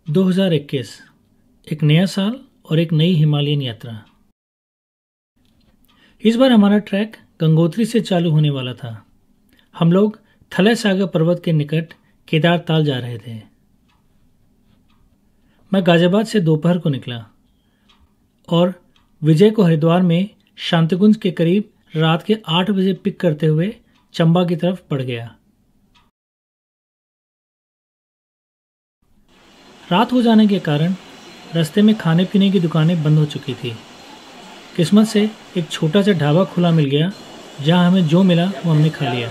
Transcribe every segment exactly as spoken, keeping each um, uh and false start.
दो हज़ार इक्कीस एक नया साल और एक नई हिमालयन यात्रा। इस बार हमारा ट्रैक गंगोत्री से चालू होने वाला था। हम लोग थलय सागर पर्वत के निकट केदार ताल जा रहे थे। मैं गाजियाबाद से दोपहर को निकला और विजय को हरिद्वार में शांतिकुंज के करीब रात के आठ बजे पिक करते हुए चंबा की तरफ बढ़ गया। रात हो जाने के कारण रास्ते में खाने पीने की दुकानें बंद हो चुकी थी। किस्मत से एक छोटा सा ढाबा खुला मिल गया, जहां हमें जो मिला वो हमने खा लिया।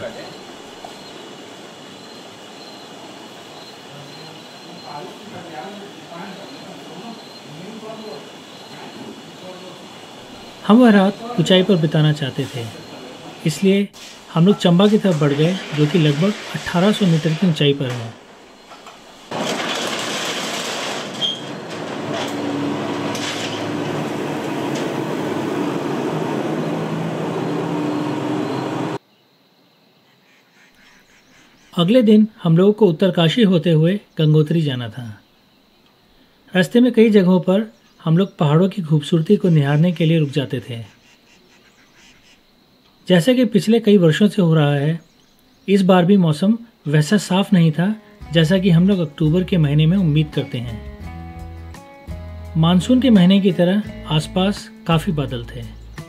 हम वह रात ऊंचाई पर बिताना चाहते थे, इसलिए हम लोग चंबा की तरफ बढ़ गए, जो कि लगभग अठारह सौ मीटर की ऊंचाई पर है। अगले दिन हम लोगों को उत्तरकाशी होते हुए गंगोत्री जाना था। रास्ते में कई जगहों पर हम लोग पहाड़ों की खूबसूरती को निहारने के लिए रुक जाते थे। जैसे कि पिछले कई वर्षों से हो रहा है, इस बार भी मौसम वैसा साफ नहीं था जैसा कि हम लोग अक्टूबर के महीने में उम्मीद करते हैं। मानसून के महीने की तरह आसपास काफ़ी बादल थे।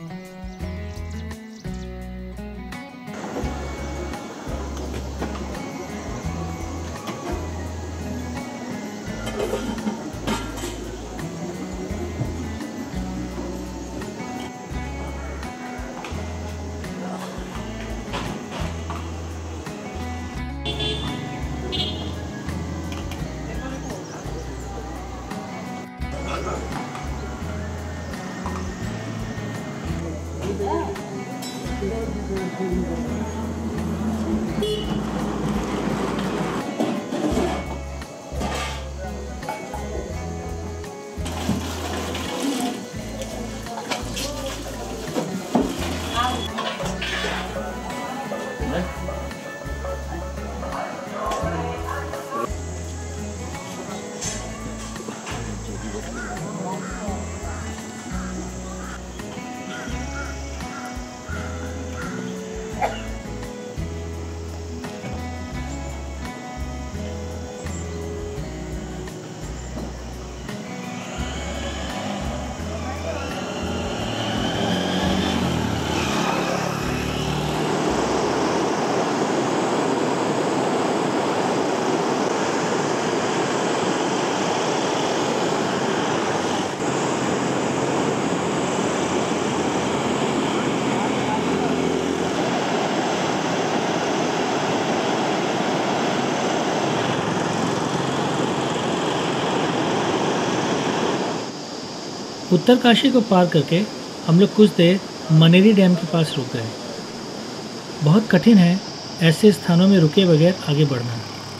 उत्तरकाशी को पार करके हम लोग कुछ देर मनेरी डैम के पास रुक गए। बहुत कठिन है ऐसे स्थानों में रुके बगैर आगे बढ़ना।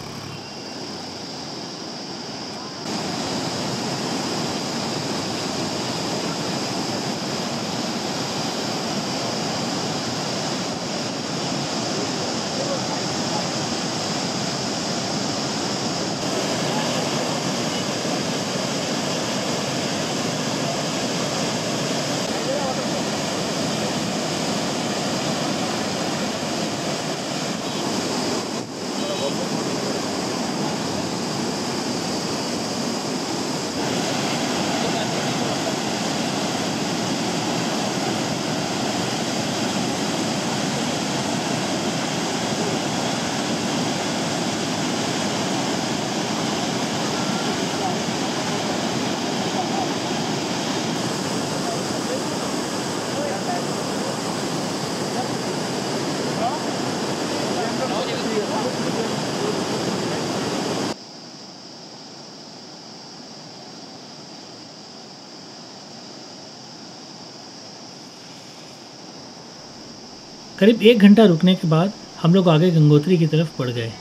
करीब एक घंटा रुकने के बाद हम लोग आगे गंगोत्री की तरफ बढ़ गए।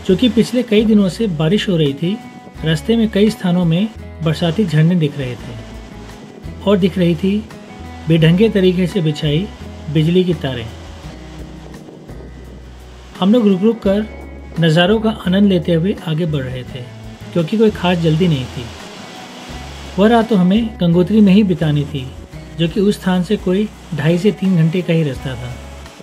क्योंकि पिछले कई दिनों से बारिश हो रही थी, रास्ते में कई स्थानों में बरसाती झरने दिख रहे थे और दिख रही थी बेढंगे तरीके से बिछाई बिजली की तारें। हम लोग रुक रुक कर नज़ारों का आनंद लेते हुए आगे बढ़ रहे थे, क्योंकि कोई खास जल्दी नहीं थी। वह रात तो हमें गंगोत्री में ही बितानी थी, जो कि उस स्थान से कोई ढाई से तीन घंटे का ही रास्ता था।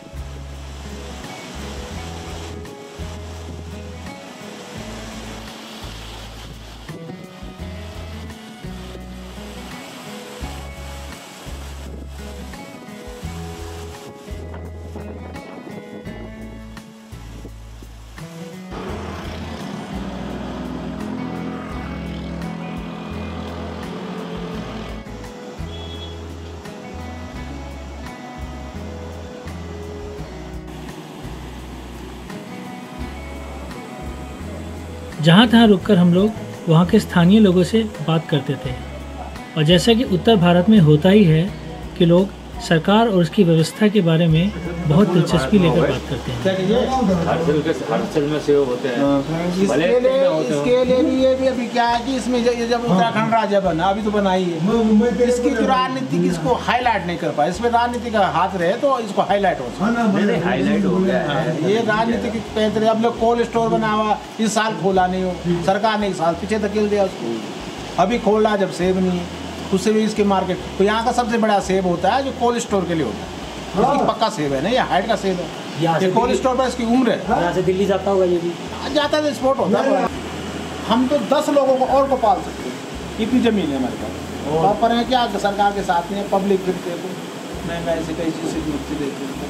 जहाँ तहाँ रुककर हम लोग वहाँ के स्थानीय लोगों से बात करते थे। और जैसा कि उत्तर भारत में होता ही है कि लोग सरकार और उसकी व्यवस्था के बारे में बहुत दिलचस्पी लेकर बात करते हैं। हर सेल के हर सेल में सेव होते हैं। इसके लिए इसके लिए भी ये भी अभी क्या है कि इसमें ये जब उत्तराखंड राज्य बना, अभी तो बना ही है, इसकी जो राजनीति इसको हाईलाइट नहीं कर पाए। इसमें राजनीति का हाथ रहे तो इसको हाईलाइट हो सकता, हाईलाइट हो गया है। ये राजनीति की अब लोग कोल्ड स्टोर बना हुआ, इस साल खोला नहीं हो, सरकार ने इस साल पीछे धकेल दिया उसको। अभी खोल रहा जब सेब नहीं है, उससे भी इसके मार्केट तो यहाँ का सबसे बड़ा सेब होता है जो कोल्ड स्टोर के लिए होता है। इसकी पक्का सेब है, नहीं ये हाइट का सेब है। ये कोल्ड स्टोर पर इसकी उम्र है। यहाँ से दिल्ली जाता होगा ये भी, जाता है तो एक्सपोर्ट होता है। हम तो दस लोगों को और को पाल सकते हैं, इतनी जमीन है हमारे पास। और पर है क्या सरकार के साथ में पब्लिक फिरते हैं, मैं मैं ऐसे कई चीज़ से जुड़ती रहती हूँ।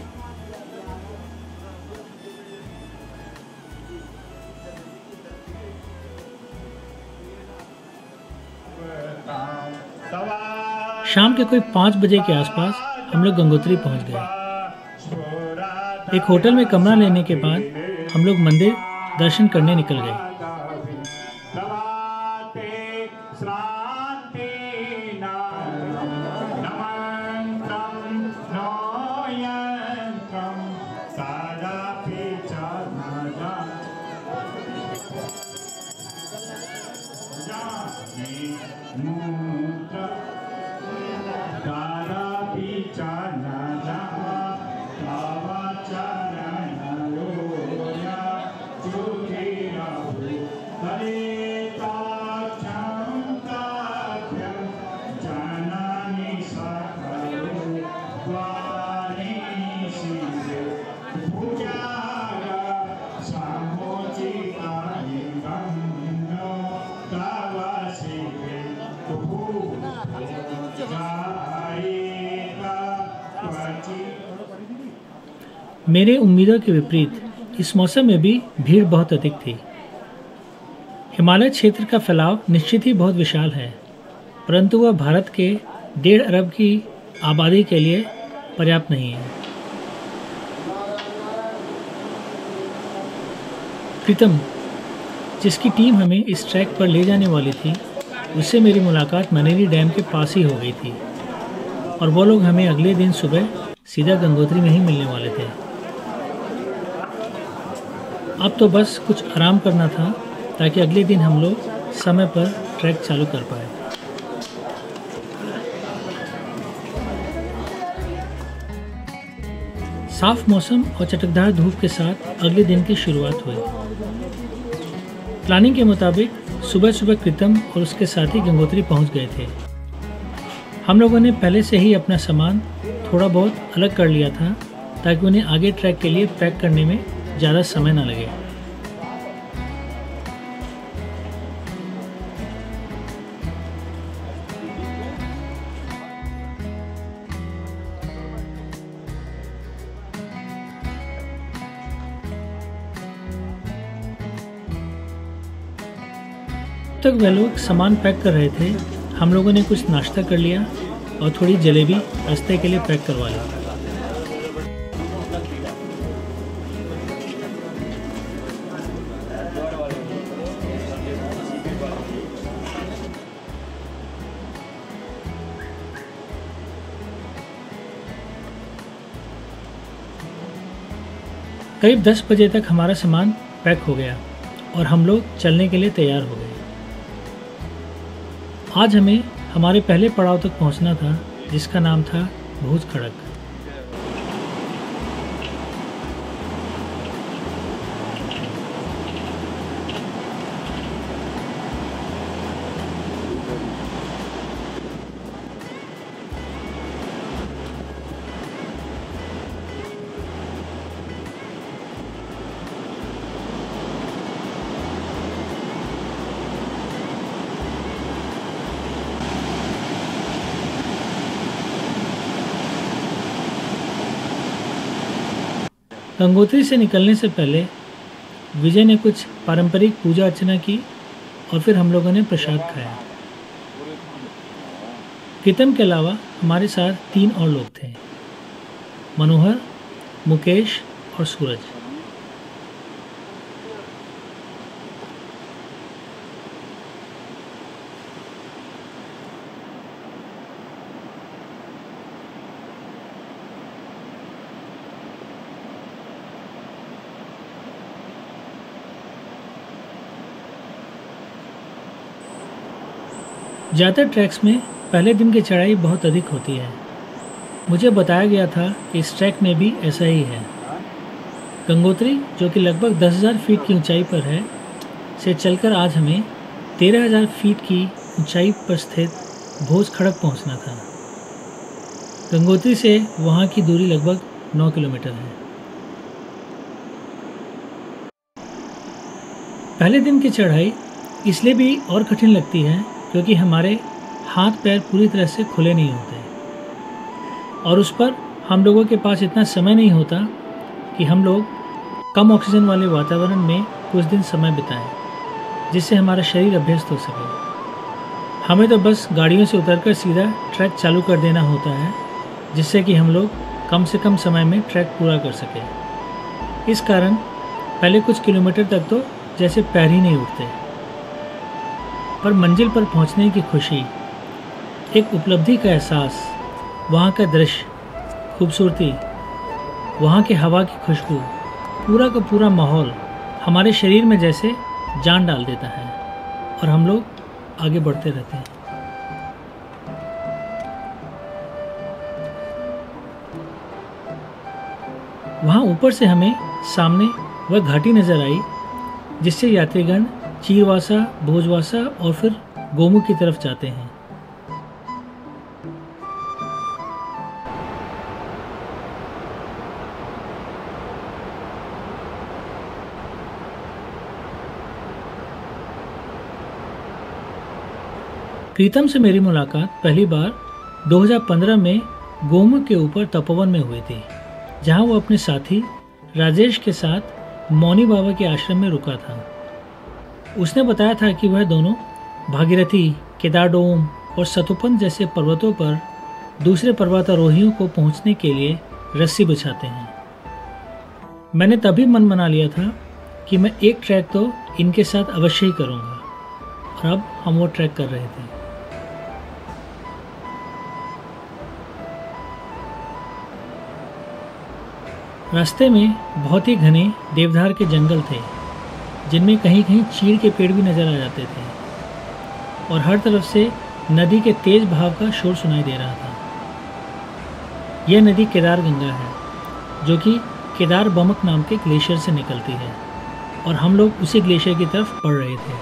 शाम के कोई पाँच बजे के आसपास हम लोग गंगोत्री पहुंच गए। एक होटल में कमरा लेने के बाद हम लोग मंदिर दर्शन करने निकल गए। मेरे उम्मीदों के विपरीत इस मौसम में भी भीड़ बहुत अधिक थी। हिमालय क्षेत्र का फैलाव निश्चित ही बहुत विशाल है, परंतु वह भारत के डेढ़ अरब की आबादी के लिए पर्याप्त नहीं है। प्रीतम, जिसकी टीम हमें इस ट्रैक पर ले जाने वाली थी, उससे मेरी मुलाकात मनेरी डैम के पास ही हो गई थी और वो लोग हमें अगले दिन सुबह सीधा गंगोत्री में ही मिलने वाले थे। अब तो बस कुछ आराम करना था ताकि अगले दिन हम लोग समय पर ट्रैक चालू कर पाए। साफ मौसम और चटकदार धूप के साथ अगले दिन की शुरुआत हुई। प्लानिंग के मुताबिक सुबह सुबह कृतम और उसके साथी गंगोत्री पहुंच गए थे। हम लोगों ने पहले से ही अपना सामान थोड़ा बहुत अलग कर लिया था ताकि उन्हें आगे ट्रैक के लिए पैक करने में ज़्यादा समय न लगे। तक वे लोग सामान पैक कर रहे थे, हम लोगों ने कुछ नाश्ता कर लिया और थोड़ी जलेबी रास्ते के लिए पैक करवा ली। करीब दस बजे तक हमारा सामान पैक हो गया और हम लोग चलने के लिए तैयार हो गए। आज हमें हमारे पहले पड़ाव तक पहुंचना था, जिसका नाम था भूज खड़क। गंगोत्री से निकलने से पहले विजय ने कुछ पारंपरिक पूजा अर्चना की और फिर हम लोगों ने प्रसाद खाया। प्रीतम के अलावा हमारे साथ तीन और लोग थे, मनोहर, मुकेश और सूरज। ज़्यादातर ट्रैक्स में पहले दिन की चढ़ाई बहुत अधिक होती है। मुझे बताया गया था कि इस ट्रैक में भी ऐसा ही है। गंगोत्री, जो कि लगभग दस हज़ार फीट की ऊंचाई पर है, से चलकर आज हमें तेरह हज़ार फीट की ऊंचाई पर स्थित भोज खड़क पहुंचना था। गंगोत्री से वहां की दूरी लगभग नौ किलोमीटर है। पहले दिन की चढ़ाई इसलिए भी और कठिन लगती है क्योंकि हमारे हाथ पैर पूरी तरह से खुले नहीं होते और उस पर हम लोगों के पास इतना समय नहीं होता कि हम लोग कम ऑक्सीजन वाले वातावरण में कुछ दिन समय बिताएं, जिससे हमारा शरीर अभ्यस्त हो सके। हमें तो बस गाड़ियों से उतरकर सीधा ट्रैक चालू कर देना होता है, जिससे कि हम लोग कम से कम समय में ट्रैक पूरा कर सकें। इस कारण पहले कुछ किलोमीटर तक तो जैसे पैर ही नहीं उठते, पर मंजिल पर पहुंचने की खुशी, एक उपलब्धि का एहसास, वहाँ का दृश्य, खूबसूरती, वहाँ की हवा की खुशबू, पूरा का पूरा माहौल हमारे शरीर में जैसे जान डाल देता है और हम लोग आगे बढ़ते रहते हैं। वहाँ ऊपर से हमें सामने वह घाटी नजर आई जिससे यात्रीगण चीरवासा, भोजवासा और फिर गोमुख की तरफ जाते हैं। प्रीतम से मेरी मुलाकात पहली बार दो हज़ार पंद्रह में गोमुख के ऊपर तपोवन में हुई थी, जहां वो अपने साथी राजेश के साथ मौनी बाबा के आश्रम में रुका था। उसने बताया था कि वह दोनों भागीरथी, केदारडोम और सतोपन जैसे पर्वतों पर दूसरे पर्वतारोहियों को पहुंचने के लिए रस्सी बिछाते हैं। मैंने तभी मन बना लिया था कि मैं एक ट्रैक तो इनके साथ अवश्य ही करूंगा, और अब हम वो ट्रैक कर रहे थे। रास्ते में बहुत ही घने देवदार के जंगल थे, जिनमें कहीं कहीं चीड़ के पेड़ भी नजर आ जाते थे और हर तरफ से नदी के तेज बहाव का शोर सुनाई दे रहा था। यह नदी केदार गंगा है, जो कि केदार बमक नाम के ग्लेशियर से निकलती है, और हम लोग उसी ग्लेशियर की तरफ बढ़ रहे थे।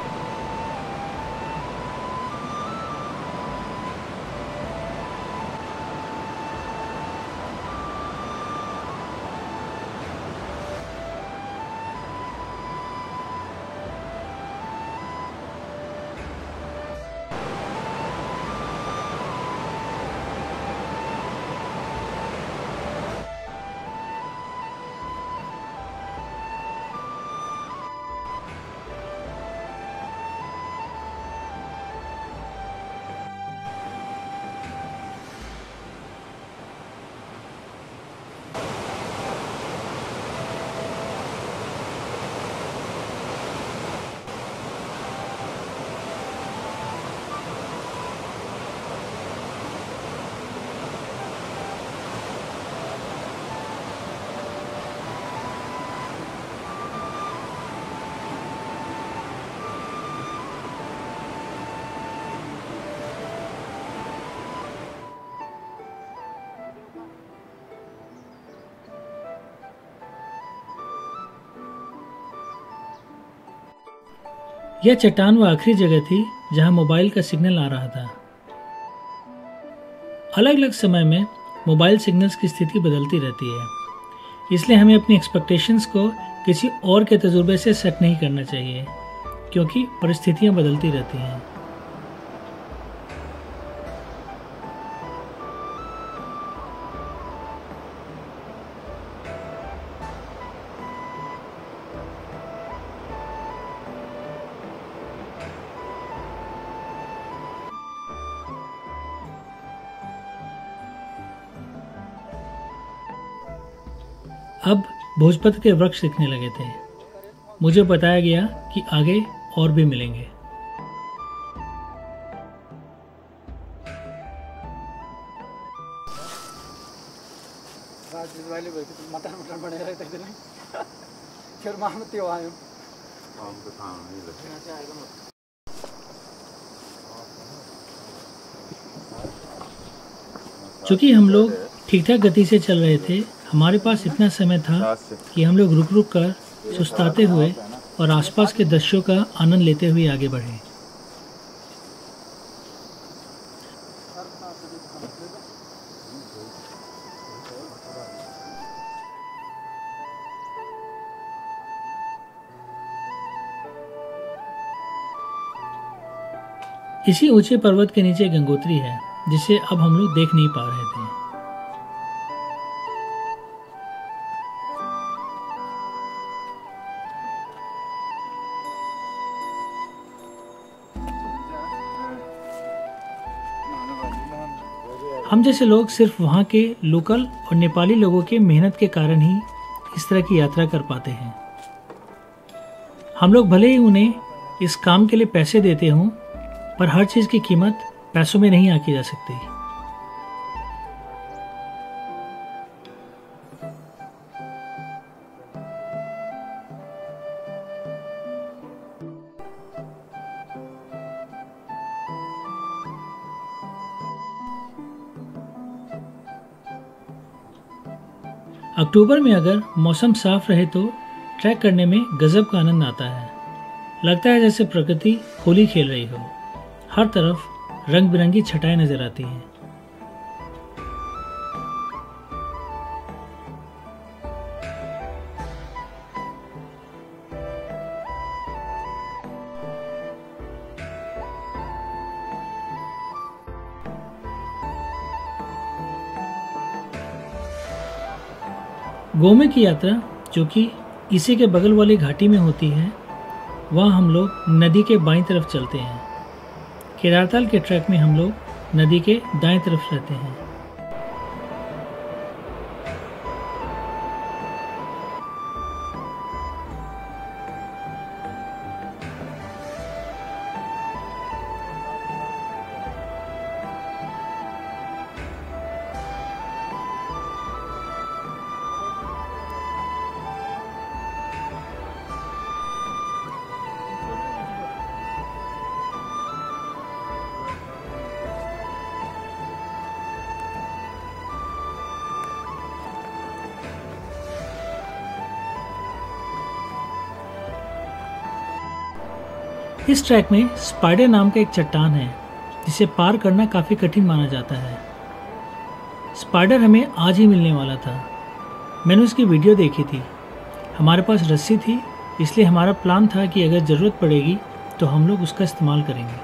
यह चट्टान वो आखिरी जगह थी जहां मोबाइल का सिग्नल आ रहा था। अलग अलग समय में मोबाइल सिग्नल्स की स्थिति बदलती रहती है, इसलिए हमें अपनी एक्सपेक्टेशंस को किसी और के तजुर्बे से सेट नहीं करना चाहिए, क्योंकि परिस्थितियां बदलती रहती हैं। अब भोजपत्र के वृक्ष दिखने लगे थे। मुझे बताया गया कि आगे और भी मिलेंगे। चूंकि हम लोग ठीक ठाक गति से चल रहे थे, हमारे पास इतना समय था कि हम लोग रुक रुक कर सुस्ताते हुए और आसपास के दृश्यों का आनंद लेते हुए आगे बढ़े। इसी ऊंचे पर्वत के नीचे गंगोत्री है, जिसे अब हम लोग देख नहीं पा रहे थे। हम जैसे लोग सिर्फ वहाँ के लोकल और नेपाली लोगों के मेहनत के कारण ही इस तरह की यात्रा कर पाते हैं। हम लोग भले ही उन्हें इस काम के लिए पैसे देते हों, पर हर चीज़ की कीमत पैसों में नहीं आंकी जा सकती। अक्टूबर में अगर मौसम साफ रहे तो ट्रैक करने में गजब का आनंद आता है। लगता है जैसे प्रकृति होली खेल रही हो। हर तरफ रंग बिरंगी छटाएं नजर आती हैं। गोमे की यात्रा जो कि इसी के बगल वाली घाटी में होती है, वहाँ हम लोग नदी के बाईं तरफ चलते हैं। केदारताल के ट्रैक में हम लोग नदी के दाएं तरफ रहते हैं। इस ट्रैक में स्पाइडर नाम का एक चट्टान है, जिसे पार करना काफ़ी कठिन माना जाता है। स्पाइडर हमें आज ही मिलने वाला था। मैंने उसकी वीडियो देखी थी। हमारे पास रस्सी थी, इसलिए हमारा प्लान था कि अगर ज़रूरत पड़ेगी तो हम लोग उसका इस्तेमाल करेंगे।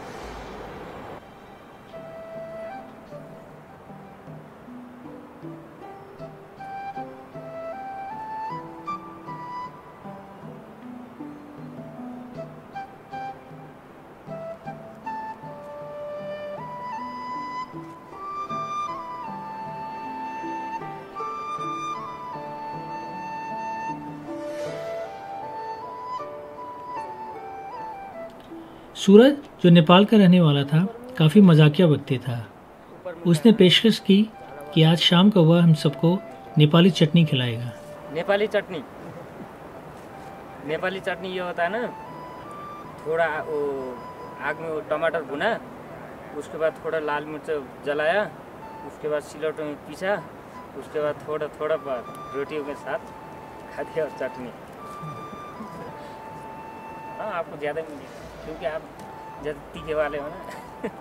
सूरज, जो नेपाल का रहने वाला था, काफ़ी मजाकिया व्यक्ति था। उसने पेशकश की कि आज शाम को वह हम सबको नेपाली चटनी खिलाएगा। नेपाली चटनी नेपाली चटनी ये होता है ना, थोड़ा वो आग में वो टमाटर भुना, उसके बाद थोड़ा लाल मिर्च जलाया, उसके बाद सिलौटों में पीसा, उसके बाद थोड़ा थोड़ा रोटियों के साथ खा दिया और चटनी। हाँ, आपको ज़्यादा मिलेगा। क्योंकि आप जब तीखे वाले हो ना।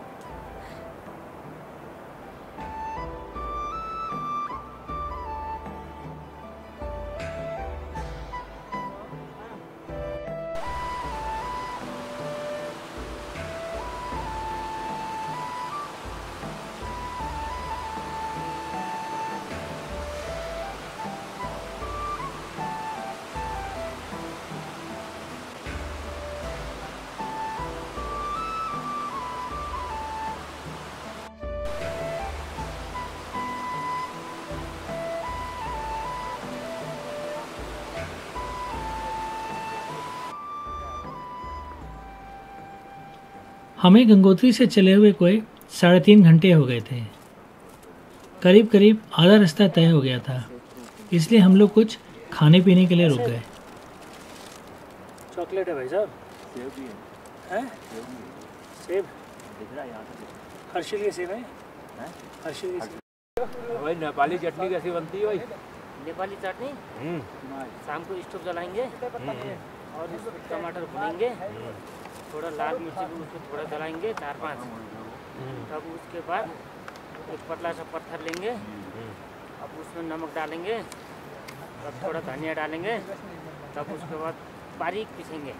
हमें गंगोत्री से चले हुए कोई साढ़े तीन घंटे हो गए थे। करीब करीब आधा रास्ता तय हो गया था, इसलिए हम लोग कुछ खाने पीने के लिए रुक गए। चॉकलेट है भाई साहब। सेब भी है। हैं? सेब दिख रहा है यहाँ से। हर्षिल के सेब है। हैं? हर्षिल के सेब। भाई नेपाली चटनी कैसी बनती है भाई? नेपाली चटनी शाम को स्टोव जलाएंगे और इसमें टमाटर भुनेंगे, थोड़ा लाल मिर्ची भी उसको थोड़ा जलाएंगे चार पाँच, तब उसके बाद एक पतला सा पत्थर लेंगे, अब उसमें नमक डालेंगे, तब थोड़ा धनिया डालेंगे, तब उसके बाद बारीक पीसेंगे।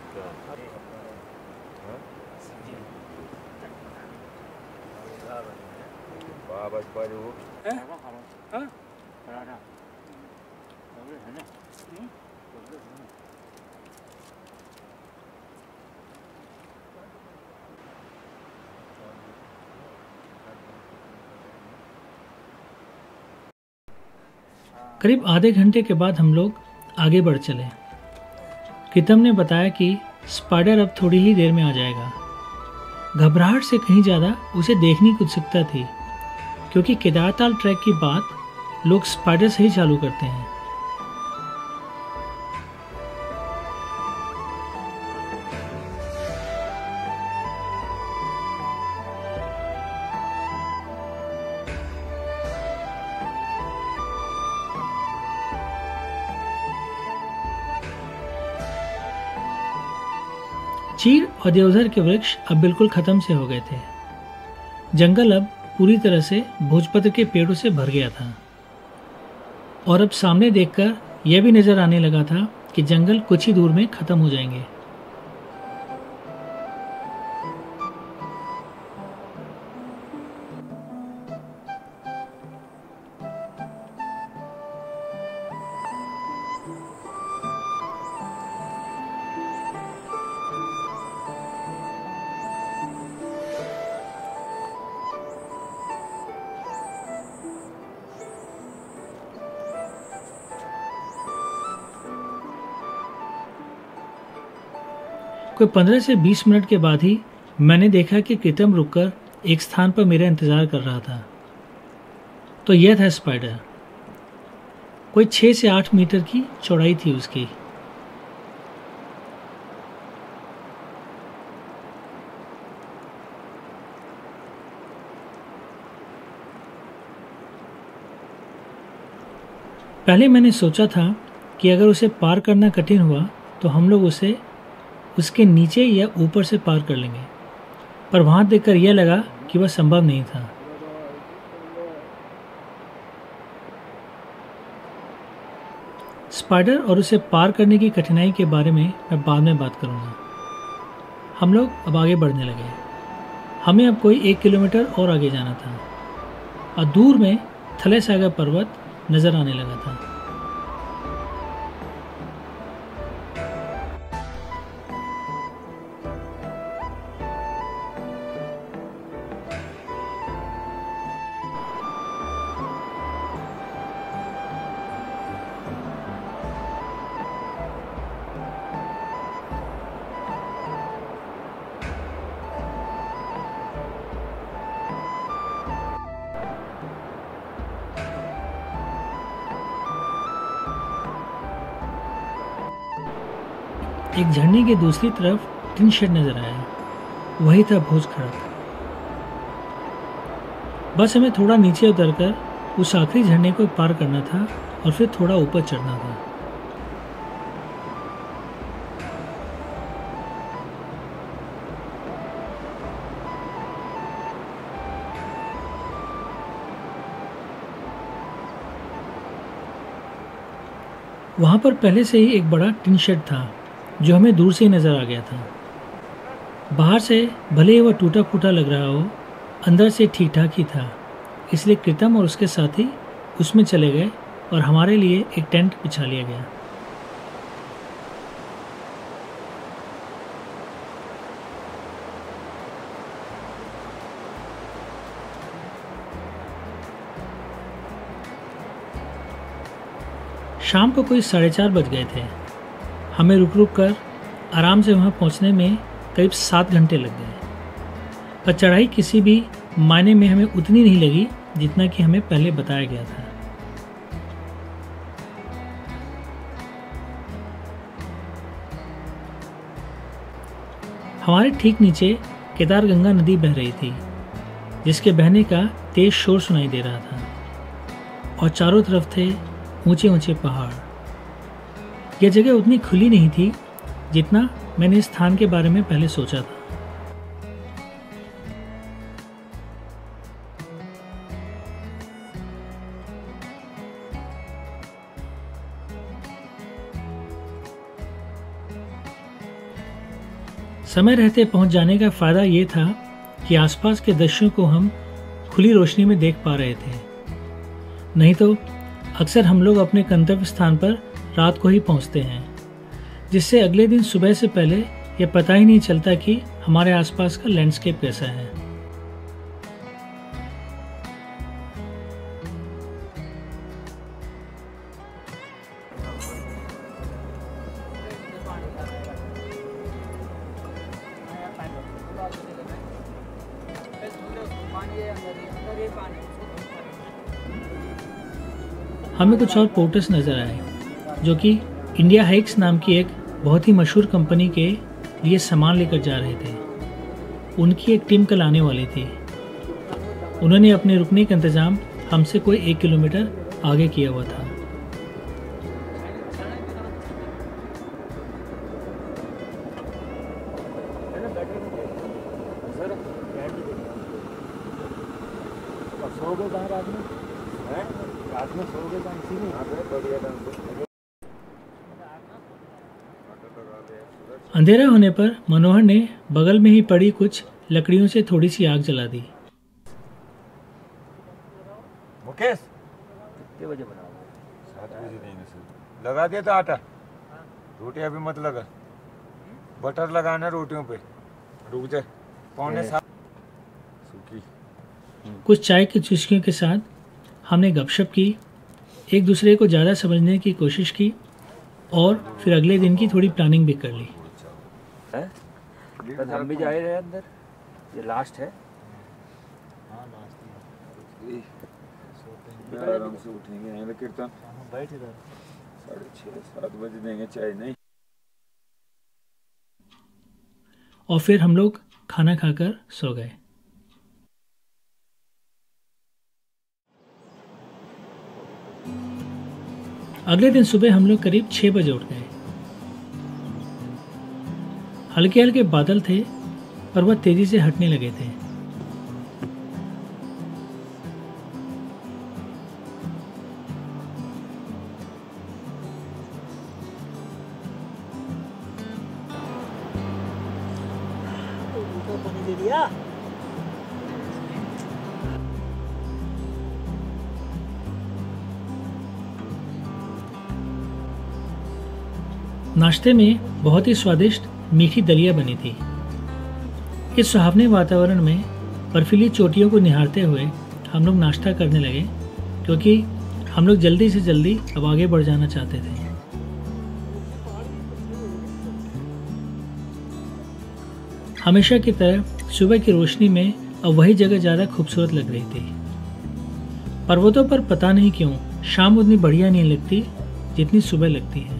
वाह बस पर वो हैं? हाँ? करीब आधे घंटे के बाद हम लोग आगे बढ़ चले। कृतम ने बताया कि स्पाइडर अब थोड़ी ही देर में आ जाएगा। घबराहट से कहीं ज़्यादा उसे देखने की उत्सुकता थी, क्योंकि केदारताल ट्रैक की बात लोग स्पाइडर से ही चालू करते हैं। चीड़ और देवधर के वृक्ष अब बिल्कुल खत्म से हो गए थे। जंगल अब पूरी तरह से भोजपत्र के पेड़ों से भर गया था और अब सामने देखकर यह भी नजर आने लगा था कि जंगल कुछ ही दूर में खत्म हो जाएंगे। कोई पंद्रह से बीस मिनट के बाद ही मैंने देखा कि कृतम रुककर एक स्थान पर मेरा इंतजार कर रहा था। तो यह था स्पाइडर। कोई छः से आठ मीटर की चौड़ाई थी उसकी। पहले मैंने सोचा था कि अगर उसे पार करना कठिन हुआ तो हम लोग उसे उसके नीचे या ऊपर से पार कर लेंगे, पर वहां देखकर यह लगा कि वह संभव नहीं था। स्पाइडर और उसे पार करने की कठिनाई के बारे में मैं बाद में बात करूंगा। हम लोग अब आगे बढ़ने लगे। हमें अब कोई एक किलोमीटर और आगे जाना था और दूर में थले सागर पर्वत नजर आने लगा था। एक झरने के दूसरी तरफ टिन शेड नजर आया। वही था भोज खड़क। बस हमें थोड़ा नीचे उतरकर उस आखिरी झरने को पार करना था और फिर थोड़ा ऊपर चढ़ना था। वहाँ पर पहले से ही एक बड़ा टिन शेड था जो हमें दूर से ही नज़र आ गया था। बाहर से भले ही वह टूटा फूटा लग रहा हो, अंदर से ठीक ठाक ही था। इसलिए कृतम और उसके साथी उसमें चले गए और हमारे लिए एक टेंट बिछा लिया गया। शाम को कोई साढ़े चार बज गए थे। हमें रुक रुक कर आराम से वहाँ पहुँचने में करीब सात घंटे लग गए, पर चढ़ाई किसी भी मायने में हमें उतनी नहीं लगी जितना कि हमें पहले बताया गया था। हमारे ठीक नीचे केदारगंगा नदी बह रही थी, जिसके बहने का तेज शोर सुनाई दे रहा था और चारों तरफ थे ऊंचे ऊंचे पहाड़। यह जगह उतनी खुली नहीं थी जितना मैंने इस स्थान के बारे में पहले सोचा था। समय रहते पहुंच जाने का फायदा ये था कि आसपास के दृश्यों को हम खुली रोशनी में देख पा रहे थे। नहीं तो अक्सर हम लोग अपने गंतव्य स्थान पर रात को ही पहुंचते हैं, जिससे अगले दिन सुबह से पहले यह पता ही नहीं चलता कि हमारे आसपास का लैंडस्केप कैसा है। हमें कुछ और पोर्टर्स नज़र आए जो कि इंडिया हाइक्स नाम की एक बहुत ही मशहूर कंपनी के लिए सामान लेकर जा रहे थे। उनकी एक टीम कल आने वाली थी। उन्होंने अपने रुकने का इंतज़ाम हमसे कोई एक किलोमीटर आगे किया हुआ था। अंधेरा होने पर मनोहर ने बगल में ही पड़ी कुछ लकड़ियों से थोड़ी सी आग जला दी। मुकेश कितने बजे बनाओगे? सात बजे देंगे सर। लगा दिया था आटा, रोटी अभी मत लगा, बटर लगाना रोटियों पे। रुक जाए, पौने सात सूखी। कुछ चाय की चुस्कियों के साथ हमने गपशप की, एक दूसरे को ज़्यादा समझने की कोशिश की और फिर अगले दिन की थोड़ी प्लानिंग भी कर ली। तो हम भी जा रहे हैं अंदर, ये लास्ट है। आराम से उठेंगे, यहाँ कीर्तन बैठ इधर साढ़े छः सात बजे देंगे चाय नहीं। और फिर हम लोग खाना खाकर सो गए। अगले दिन सुबह हम लोग करीब छह बजे उठ गए। हल्के हल्के बादल थे पर वह तेजी से हटने लगे थे। पानी दे दिया। नाश्ते में बहुत ही स्वादिष्ट मीठी दलिया बनी थी। इस सुहावने वातावरण में बर्फीली चोटियों को निहारते हुए हम लोग नाश्ता करने लगे, क्योंकि हम लोग जल्दी से जल्दी अब आगे बढ़ जाना चाहते थे। हमेशा की तरह सुबह की रोशनी में अब वही जगह ज़्यादा खूबसूरत लग रही थी। पर्वतों पर पता नहीं क्यों शाम उतनी बढ़िया नहीं लगती जितनी सुबह लगती है।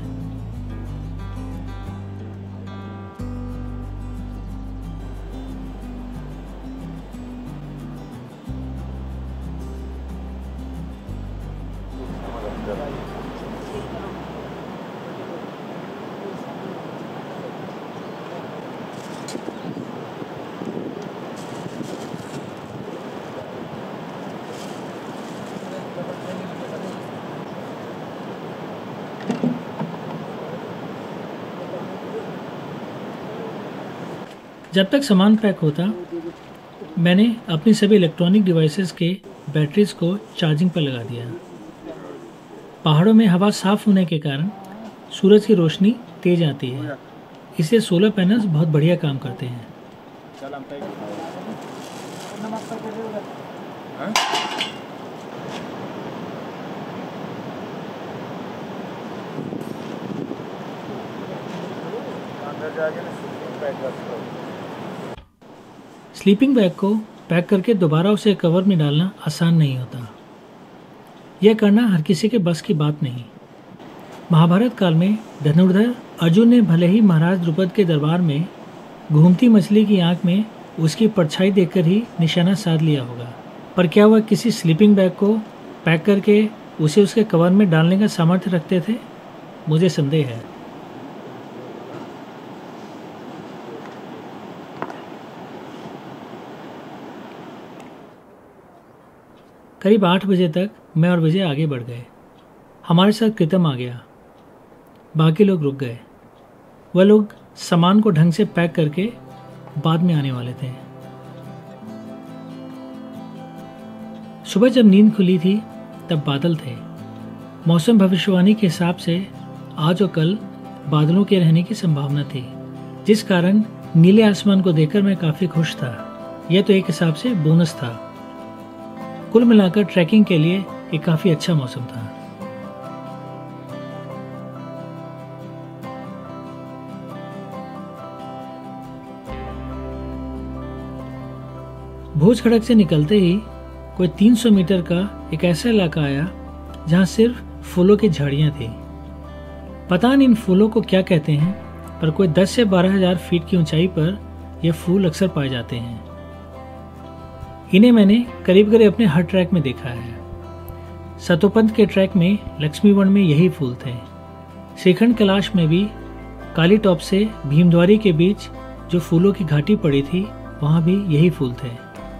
जब तक सामान पैक होता, मैंने अपनी सभी इलेक्ट्रॉनिक डिवाइसेस के बैटरीज को चार्जिंग पर लगा दिया। पहाड़ों में हवा साफ होने के कारण सूरज की रोशनी तेज आती है, इसलिए सोलर पैनल्स बहुत बढ़िया काम करते हैं। स्लीपिंग बैग को पैक करके दोबारा उसे कवर में डालना आसान नहीं होता। यह करना हर किसी के बस की बात नहीं। महाभारत काल में धनुर्धर अर्जुन ने भले ही महाराज द्रुपद के दरबार में घूमती मछली की आंख में उसकी परछाई देखकर ही निशाना साध लिया होगा, पर क्या वह किसी स्लीपिंग बैग को पैक करके उसे उसके कवर में डालने का सामर्थ्य रखते थे? मुझे संदेह है। करीब आठ बजे तक मैं और विजय आगे बढ़ गए। हमारे साथ कृतम आ गया। बाकी लोग रुक गए। वह लोग सामान को ढंग से पैक करके बाद में आने वाले थे। सुबह जब नींद खुली थी तब बादल थे। मौसम भविष्यवाणी के हिसाब से आज और कल बादलों के रहने की संभावना थी, जिस कारण नीले आसमान को देखकर मैं काफी खुश था। यह तो एक हिसाब से बोनस था। कुल मिलाकर ट्रैकिंग के लिए एक काफी अच्छा मौसम था। भोज खड़क से निकलते ही कोई तीन सौ मीटर का एक ऐसा इलाका आया जहां सिर्फ फूलों की झाड़ियां थी। पता नहीं इन फूलों को क्या कहते हैं, पर कोई दस से बारह हजार फीट की ऊंचाई पर यह फूल अक्सर पाए जाते हैं। इन्हें मैंने करीब करीब अपने हर ट्रैक में देखा है। सतोपंथ के ट्रैक में लक्ष्मीवन में यही फूल थे। श्रीखंड कैलाश में भी काली टॉप से भीमद्वारी के बीच जो फूलों की घाटी पड़ी थी, वहां भी यही फूल थे।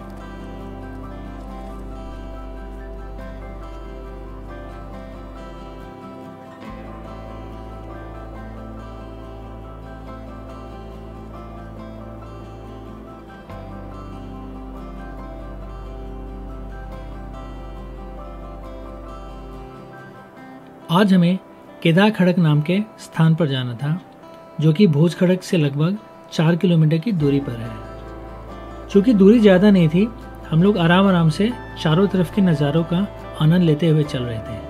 आज हमें केदार खड़क नाम के स्थान पर जाना था, जो कि भोज खड़क से लगभग चार किलोमीटर की दूरी पर है। चूंकि दूरी ज़्यादा नहीं थी, हम लोग आराम आराम से चारों तरफ के नज़ारों का आनंद लेते हुए चल रहे थे।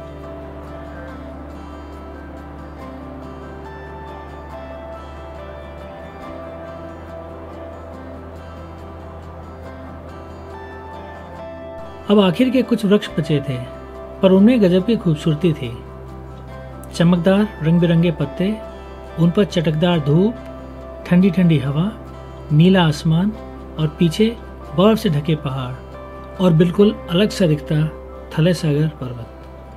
अब आखिर के कुछ वृक्ष बचे थे, पर उनमें गजब की खूबसूरती थी। चमकदार रंग बिरंगे पत्ते, उन पर चटकदार धूप, ठंडी ठंडी हवा, नीला आसमान और पीछे बर्फ से ढके पहाड़ और बिल्कुल अलग सा दिखता थले सागर पर्वत।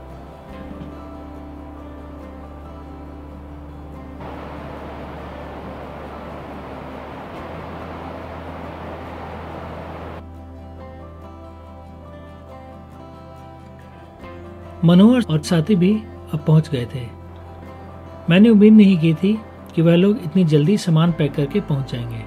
मनोहर और साथी भी अब पहुंच गए थे। मैंने उम्मीद नहीं की थी कि वह लोग इतनी जल्दी सामान पैक करके पहुंच जाएंगे।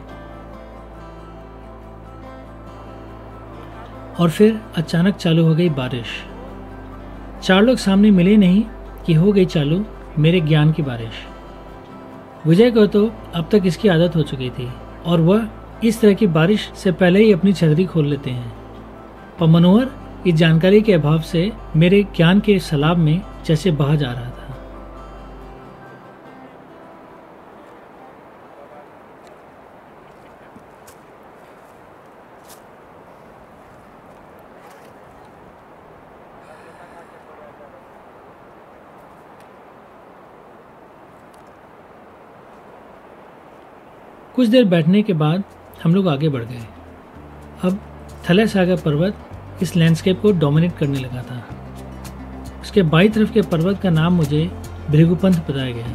और फिर अचानक चालू हो गई बारिश। चार लोग सामने मिले नहीं कि हो गई चालू मेरे ज्ञान की बारिश। विजय को तो अब तक इसकी आदत हो चुकी थी और वह इस तरह की बारिश से पहले ही अपनी छतरी खोल लेते हैं, पर मनोहर इस जानकारी के अभाव से मेरे ज्ञान के सैलाब में जैसे बहा जा रहा था। कुछ देर बैठने के बाद हम लोग आगे बढ़ गए। अब थले सागर पर्वत इस लैंडस्केप को डोमिनेट करने लगा था। उसके बाईं तरफ के पर्वत का नाम मुझे भृगुपंथ बताया गया।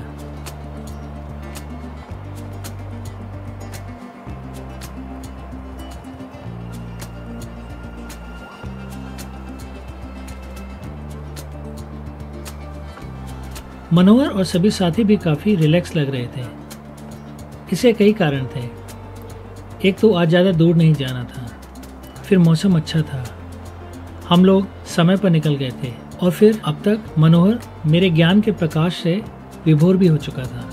मनोहर और सभी साथी भी काफी रिलैक्स लग रहे थे। इसके कई कारण थे। एक तो आज ज़्यादा दूर नहीं जाना था, फिर मौसम अच्छा था, हम लोग समय पर निकल गए थे और फिर अब तक मनोहर मेरे ज्ञान के प्रकाश से विभोर भी हो चुका था।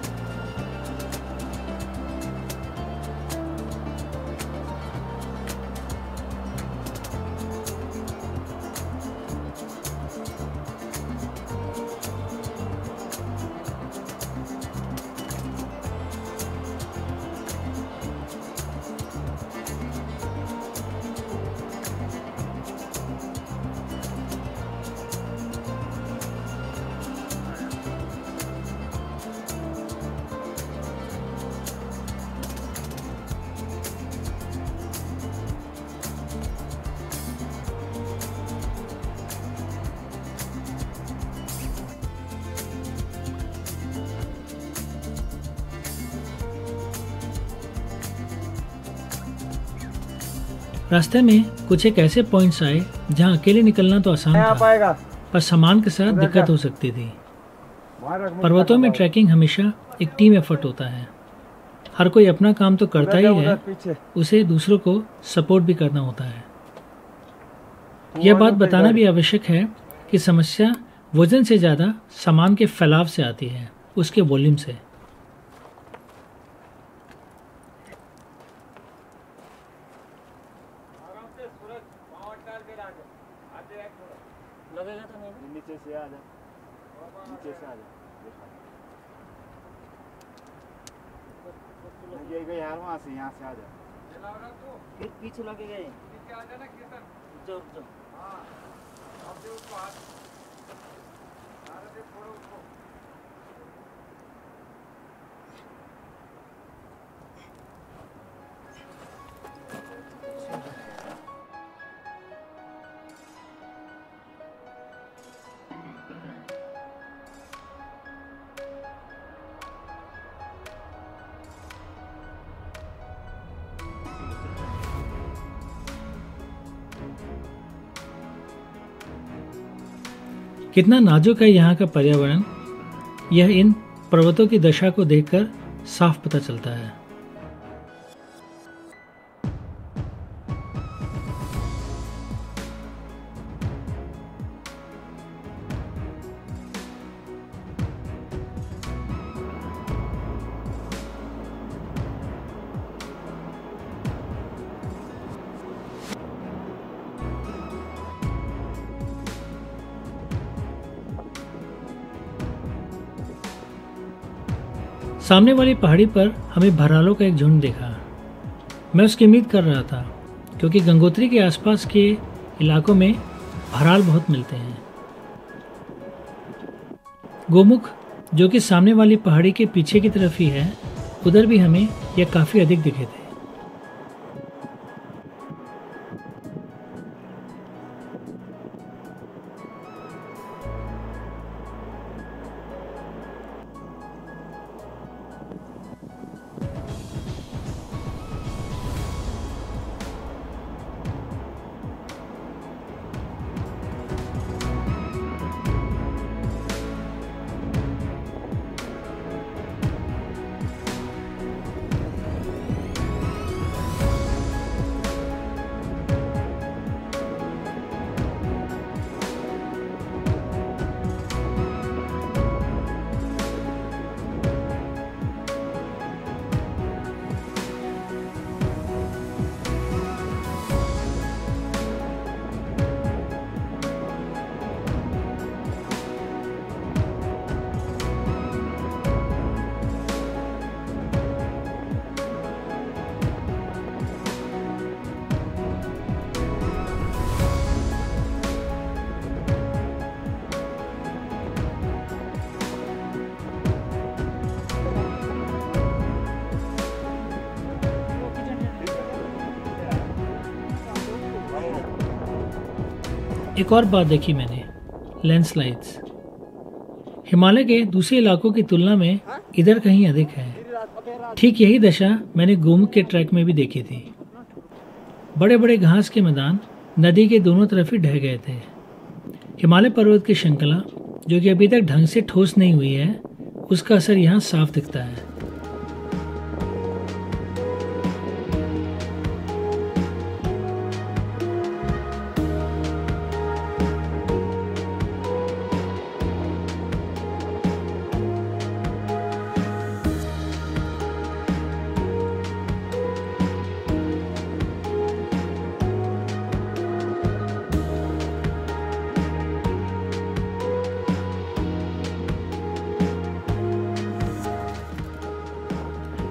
रास्ते में कुछ एक ऐसे पॉइंट्स आए जहां अकेले निकलना तो आसान था, पर सामान के साथ दिक्कत हो सकती थी। पर्वतों में ट्रैकिंग हमेशा एक टीम एफर्ट होता है। हर कोई अपना काम तो करता ही है, उसे दूसरों को सपोर्ट भी करना होता है। यह बात बताना भी आवश्यक है कि समस्या वजन से ज़्यादा सामान के फैलाव से आती है, उसके वॉल्यूम से। लगेगा तो नहीं, नीचे से आ जा, नीचे से आ जा। ये गई यार, वहाँ से यहाँ से आ जा। फिर पीछे लगेगा ये। रुक जाओ। कितना नाजुक है यहाँ का पर्यावरण, यह इन पर्वतों की दशा को देखकर साफ पता चलता है। सामने वाली पहाड़ी पर हमें भरालों का एक झुंड देखा। मैं उसकी उम्मीद कर रहा था, क्योंकि गंगोत्री के आसपास के इलाकों में भराल बहुत मिलते हैं। गोमुख, जो कि सामने वाली पहाड़ी के पीछे की तरफ ही है, उधर भी हमें यह काफ़ी अधिक दिखे थे। एक और बात देखी मैंने, लैंडस्लाइड्स। हिमालय के दूसरे इलाकों की तुलना में इधर कहीं अधिक है। ठीक यही दशा मैंने गोमुख के ट्रैक में भी देखी थी। बड़े बड़े घास के मैदान नदी के दोनों तरफ ही ढह गए थे। हिमालय पर्वत की श्रृंखला, जो कि अभी तक ढंग से ठोस नहीं हुई है, उसका असर यहाँ साफ दिखता है।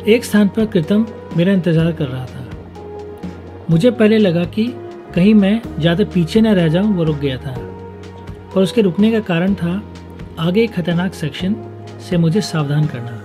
एक स्थान पर कृतम मेरा इंतज़ार कर रहा था। मुझे पहले लगा कि कहीं मैं ज़्यादा पीछे न रह जाऊं, वो रुक गया था। और उसके रुकने का कारण था आगे एक खतरनाक सेक्शन से मुझे सावधान करना।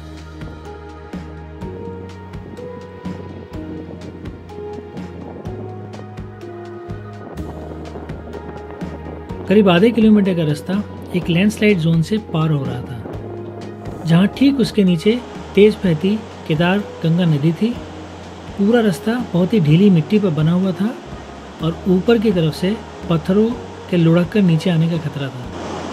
करीब आधे किलोमीटर का रास्ता एक लैंडस्लाइड जोन से पार हो रहा था, जहां ठीक उसके नीचे तेज बहती केदार गंगा नदी थी। पूरा रास्ता बहुत ही ढीली मिट्टी पर बना हुआ था और ऊपर की तरफ से पत्थरों के लुढ़क कर नीचे आने का खतरा था।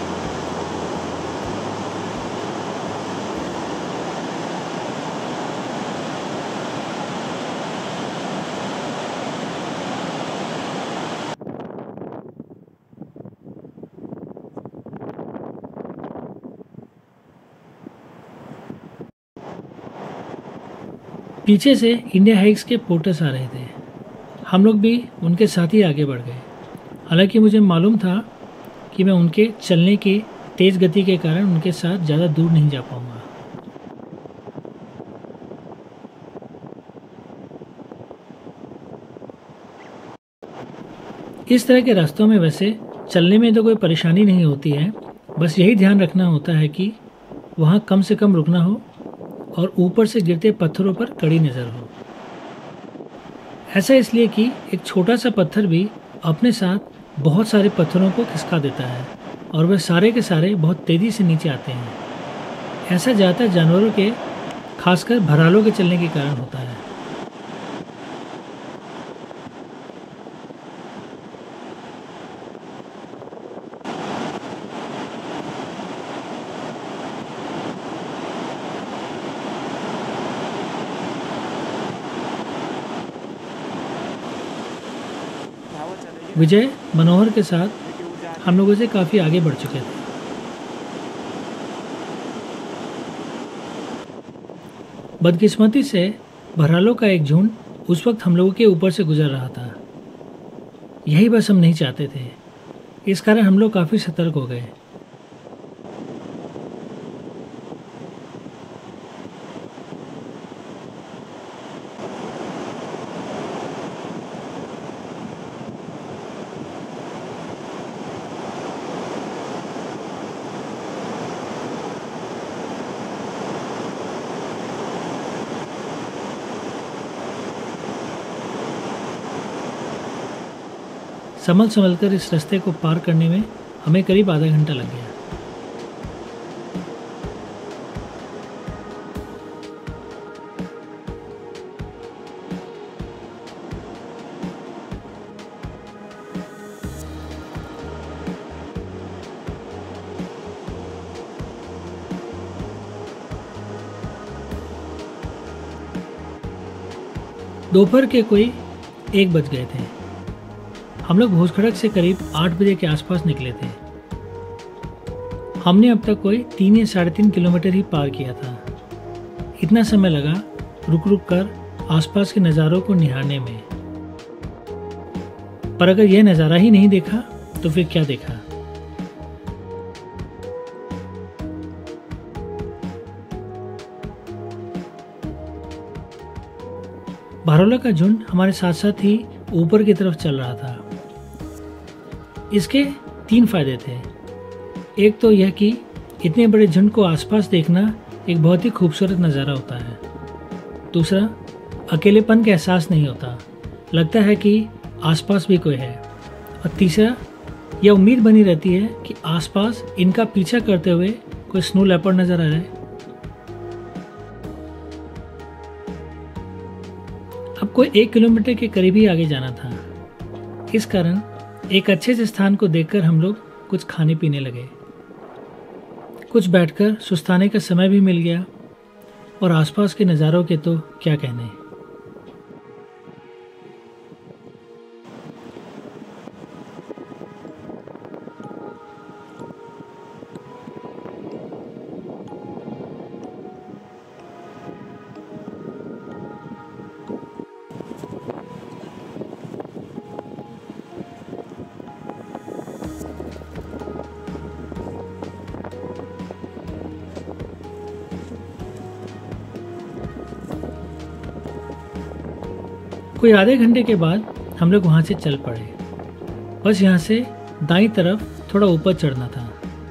पीछे से इंडिया हाइक्स के पोर्टर्स आ रहे थे। हम लोग भी उनके साथ ही आगे बढ़ गए। हालांकि मुझे मालूम था कि मैं उनके चलने की तेज़ गति के कारण उनके साथ ज़्यादा दूर नहीं जा पाऊंगा। इस तरह के रास्तों में वैसे चलने में तो कोई परेशानी नहीं होती है, बस यही ध्यान रखना होता है कि वहाँ कम से कम रुकना हो और ऊपर से गिरते पत्थरों पर कड़ी नज़र हो। ऐसा इसलिए कि एक छोटा सा पत्थर भी अपने साथ बहुत सारे पत्थरों को खिसका देता है और वह सारे के सारे बहुत तेज़ी से नीचे आते हैं। ऐसा ज़्यादातर जानवरों के, खासकर भरालों के चलने के कारण होता है। विजय मनोहर के साथ हम लोगों से काफ़ी आगे बढ़ चुके थे। बदकिस्मती से भरालों का एक झुंड उस वक्त हम लोगों के ऊपर से गुजर रहा था। यही बस हम नहीं चाहते थे, इस कारण हम लोग काफ़ी सतर्क हो गए। संभल संभल कर इस रास्ते को पार करने में हमें करीब आधा घंटा लग गया। दोपहर के कोई एक बज गए थे। हम लोग भोजखड़क से करीब आठ बजे के आसपास निकले थे। हमने अब तक कोई तीन या साढ़े तीन किलोमीटर ही पार किया था। इतना समय लगा रुक रुक कर आसपास के नज़ारों को निहारने में। पर अगर यह नज़ारा ही नहीं देखा तो फिर क्या देखा। भारोला का झुंड हमारे साथ साथ ही ऊपर की तरफ चल रहा था। इसके तीन फायदे थे। एक तो यह कि इतने बड़े झुंड को आसपास देखना एक बहुत ही खूबसूरत नज़ारा होता है। दूसरा, अकेलेपन का एहसास नहीं होता, लगता है कि आसपास भी कोई है। और तीसरा, यह उम्मीद बनी रहती है कि आसपास इनका पीछा करते हुए कोई स्नो लेपर्ड नज़र आ रहा है। अब कोई एक किलोमीटर के करीब ही आगे जाना था। इस कारण एक अच्छे से स्थान को देखकर हम लोग कुछ खाने पीने लगे। कुछ बैठकर सुस्ताने का समय भी मिल गया और आसपास के नज़ारों के तो क्या कहने। कोई आधे घंटे के बाद हम लोग वहाँ से चल पड़े। बस यहाँ से दाईं तरफ थोड़ा ऊपर चढ़ना था।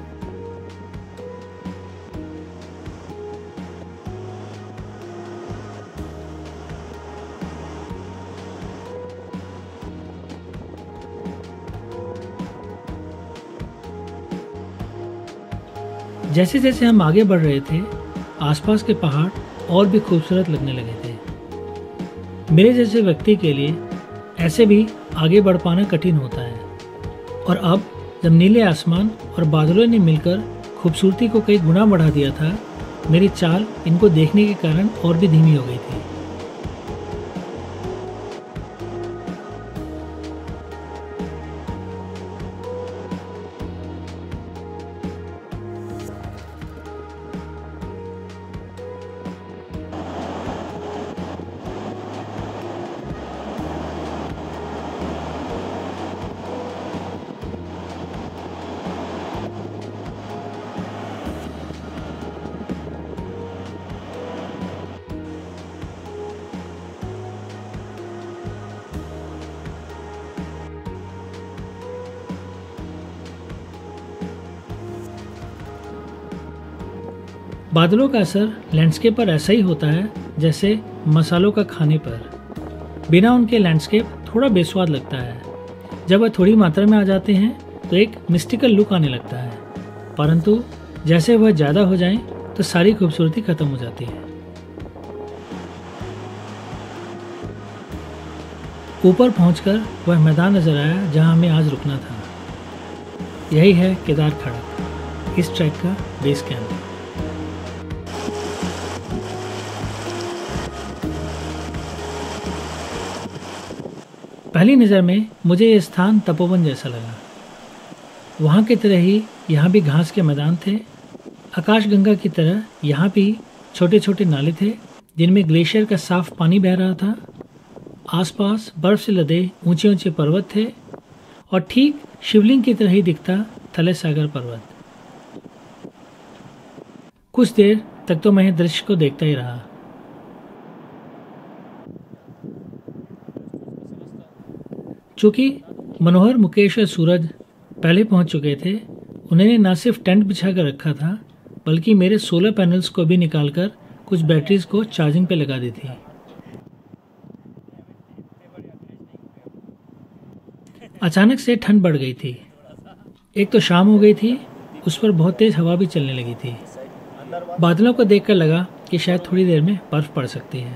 जैसे जैसे हम आगे बढ़ रहे थे, आसपास के पहाड़ और भी खूबसूरत लगने लगे थे। मेरे जैसे व्यक्ति के लिए ऐसे भी आगे बढ़ पाना कठिन होता है, और अब जब नीले आसमान और बादलों ने मिलकर खूबसूरती को कई गुना बढ़ा दिया था, मेरी चाल इनको देखने के कारण और भी धीमी हो गई थी। बादलों का असर लैंडस्केप पर ऐसा ही होता है जैसे मसालों का खाने पर। बिना उनके लैंडस्केप थोड़ा बेस्वाद लगता है। जब वह थोड़ी मात्रा में आ जाते हैं तो एक मिस्टिकल लुक आने लगता है, परंतु जैसे वह ज़्यादा हो जाएं तो सारी खूबसूरती खत्म हो जाती है। ऊपर पहुंचकर वह मैदान नजर आया जहां हमें आज रुकना था। यही है केदार खड़क, इस ट्रैक का बेस कैंप। पहली नज़र में मुझे ये स्थान तपोवन जैसा लगा। वहाँ की तरह ही यहाँ भी घास के मैदान थे। आकाशगंगा की तरह यहाँ भी छोटे छोटे नाले थे जिनमें ग्लेशियर का साफ पानी बह रहा था। आसपास बर्फ से लदे ऊंचे ऊंचे पर्वत थे और ठीक शिवलिंग की तरह ही दिखता थले सागर पर्वत। कुछ देर तक तो मैं दृश्य को देखता ही रहा। चूँकि मनोहर, मुकेश और सूरज पहले पहुंच चुके थे, उन्होंने न सिर्फ टेंट बिछा कर रखा था बल्कि मेरे सोलर पैनल्स को भी निकालकर कुछ बैटरीज को चार्जिंग पे लगा दी थी। अचानक से ठंड बढ़ गई थी। एक तो शाम हो गई थी, उस पर बहुत तेज हवा भी चलने लगी थी। बादलों को देखकर लगा कि शायद थोड़ी देर में बर्फ पड़ सकती है।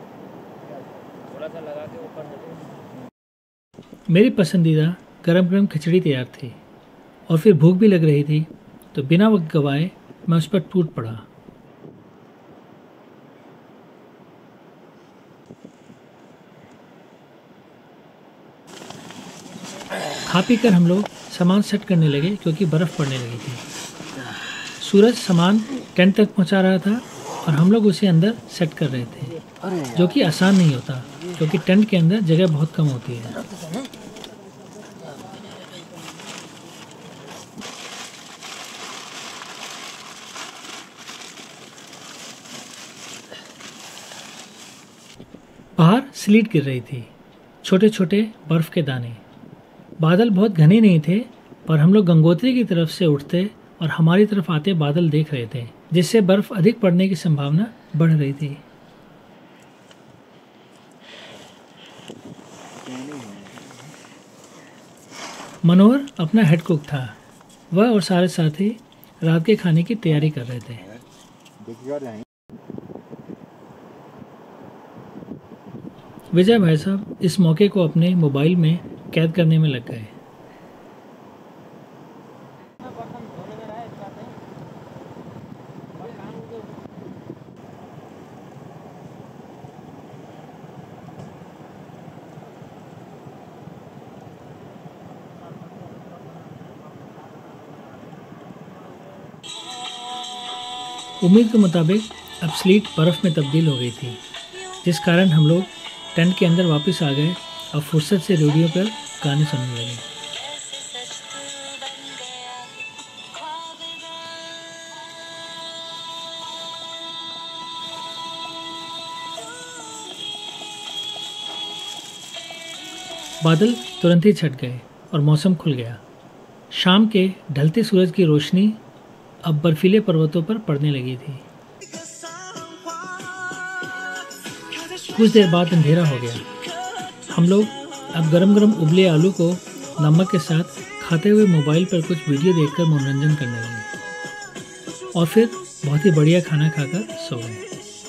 मेरी पसंदीदा गरम गरम खिचड़ी तैयार थी और फिर भूख भी लग रही थी, तो बिना वक्त गवाए मैं उस पर टूट पड़ा। खा पी कर हम लोग सामान सेट करने लगे क्योंकि बर्फ़ पड़ने लगी थी। सूरज सामान टेंट तक पहुंचा रहा था और हम लोग उसे अंदर सेट कर रहे थे, जो कि आसान नहीं होता क्योंकि टेंट के अंदर जगह बहुत कम होती है। बाहर स्लीट गिर रही थी, छोटे छोटे बर्फ के दाने। बादल बहुत घने नहीं थे, पर हम लोग गंगोत्री की तरफ से उठते और हमारी तरफ आते बादल देख रहे थे, जिससे बर्फ अधिक पड़ने की संभावना बढ़ रही थी। मनोहर अपना हेड कुक था। वह और सारे साथी रात के खाने की तैयारी कर रहे थे। विजय भाई साहब इस मौके को अपने मोबाइल में कैद करने में लग गए। उम्मीद के मुताबिक अब स्लीट बर्फ़ में तब्दील हो गई थी, जिस कारण हम लोग टेंट के अंदर वापस आ गए और फुर्सत से रेडियो पर गाने सुनने लगे। बादल तुरंत ही छट गए और मौसम खुल गया। शाम के ढलते सूरज की रोशनी अब बर्फीले पर्वतों पर पड़ने लगी थी। कुछ देर बाद अंधेरा हो गया। हम लोग अब गरम गरम उबले आलू को नमक के साथ खाते हुए मोबाइल पर कुछ वीडियो देखकर मनोरंजन करने लगे और फिर बहुत ही बढ़िया खाना खाकर सो गए।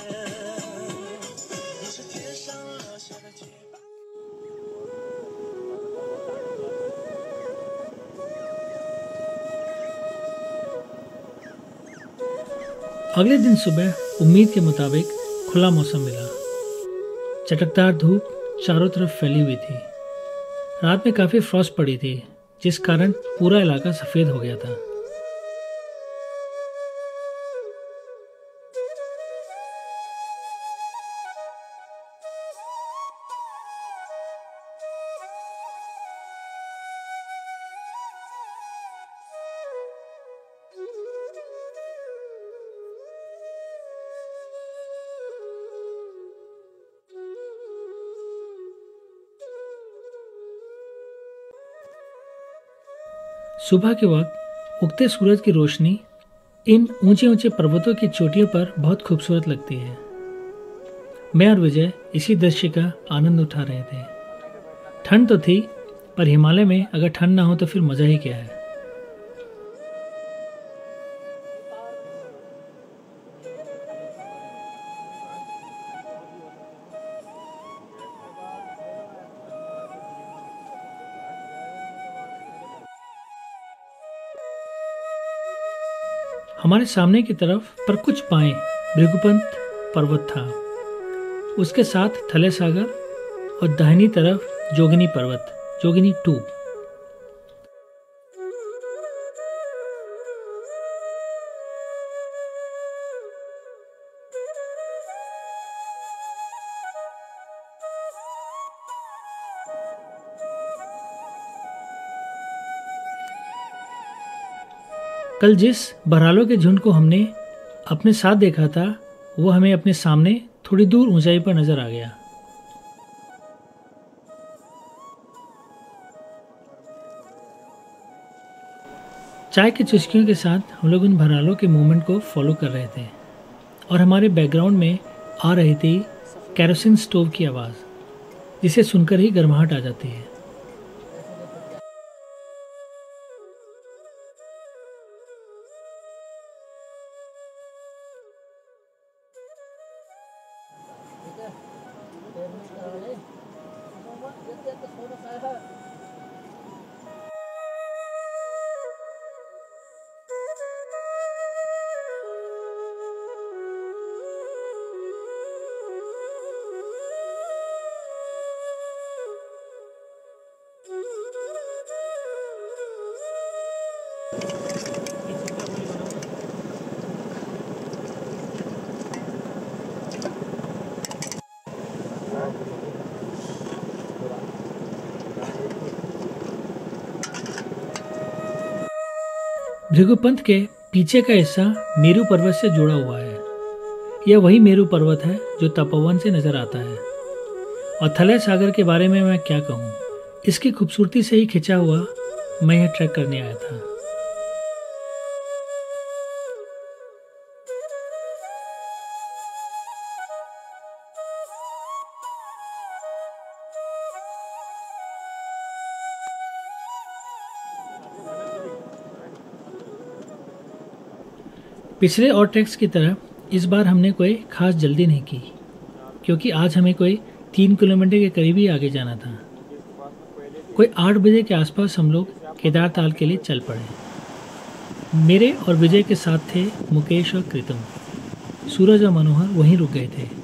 अगले दिन सुबह उम्मीद के मुताबिक खुला मौसम मिला। चटकदार धूप चारों तरफ फैली हुई थी। रात में काफ़ी फ्रॉस्ट पड़ी थी, जिस कारण पूरा इलाका सफ़ेद हो गया था। सुबह के वक्त उगते सूरज की रोशनी इन ऊंचे ऊंचे पर्वतों की चोटियों पर बहुत खूबसूरत लगती है। मैं और विजय इसी दृश्य का आनंद उठा रहे थे। ठंड तो थी, पर हिमालय में अगर ठंड ना हो तो फिर मज़ा ही क्या है। हमारे सामने की तरफ पर कुछ बाएं भृगुपंत पर्वत था, उसके साथ थले सागर और दाहिनी तरफ जोगिनी पर्वत, जोगिनी टू। कल जिस बरहालों के झुंड को हमने अपने साथ देखा था, वो हमें अपने सामने थोड़ी दूर ऊंचाई पर नजर आ गया। चाय की चुस्कियों के साथ हम लोग उन बरहालों के मूवमेंट को फॉलो कर रहे थे और हमारे बैकग्राउंड में आ रही थी केरोसिन स्टोव की आवाज़, जिसे सुनकर ही गर्माहट आ जाती है। भृगुपंत के पीछे का हिस्सा मेरू पर्वत से जुड़ा हुआ है। यह वही मेरू पर्वत है जो तपोवन से नजर आता है। और थले सागर के बारे में मैं क्या कहूँ, इसकी खूबसूरती से ही खिंचा हुआ मैं यह ट्रैक करने आया था। पिछले और ट्रैक्स की तरह इस बार हमने कोई खास जल्दी नहीं की, क्योंकि आज हमें कोई तीन किलोमीटर के करीब ही आगे जाना था। कोई आठ बजे के आसपास हम लोग केदार ताल के लिए चल पड़े। मेरे और विजय के साथ थे मुकेश और कृतम। सूरज और मनोहर वहीं रुक गए थे।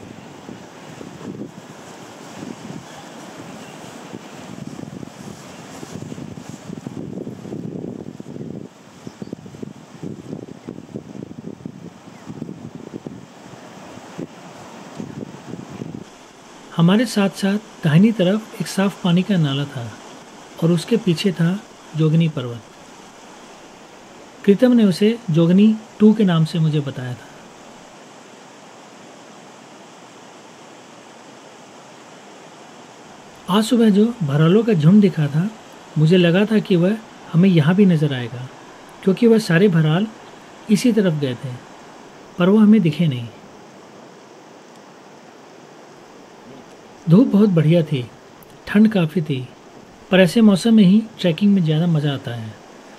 हमारे साथ साथ दाहिनी तरफ एक साफ पानी का नाला था और उसके पीछे था जोगिनी पर्वत। कृतम ने उसे जोगिनी टू के नाम से मुझे बताया था। आज सुबह जो भरालों का झुंड दिखा था, मुझे लगा था कि वह हमें यहाँ भी नज़र आएगा, क्योंकि वह सारे भराल इसी तरफ गए थे, पर वो हमें दिखे नहीं। धूप बहुत बढ़िया थी, ठंड काफ़ी थी, पर ऐसे मौसम में ही ट्रैकिंग में ज़्यादा मज़ा आता है।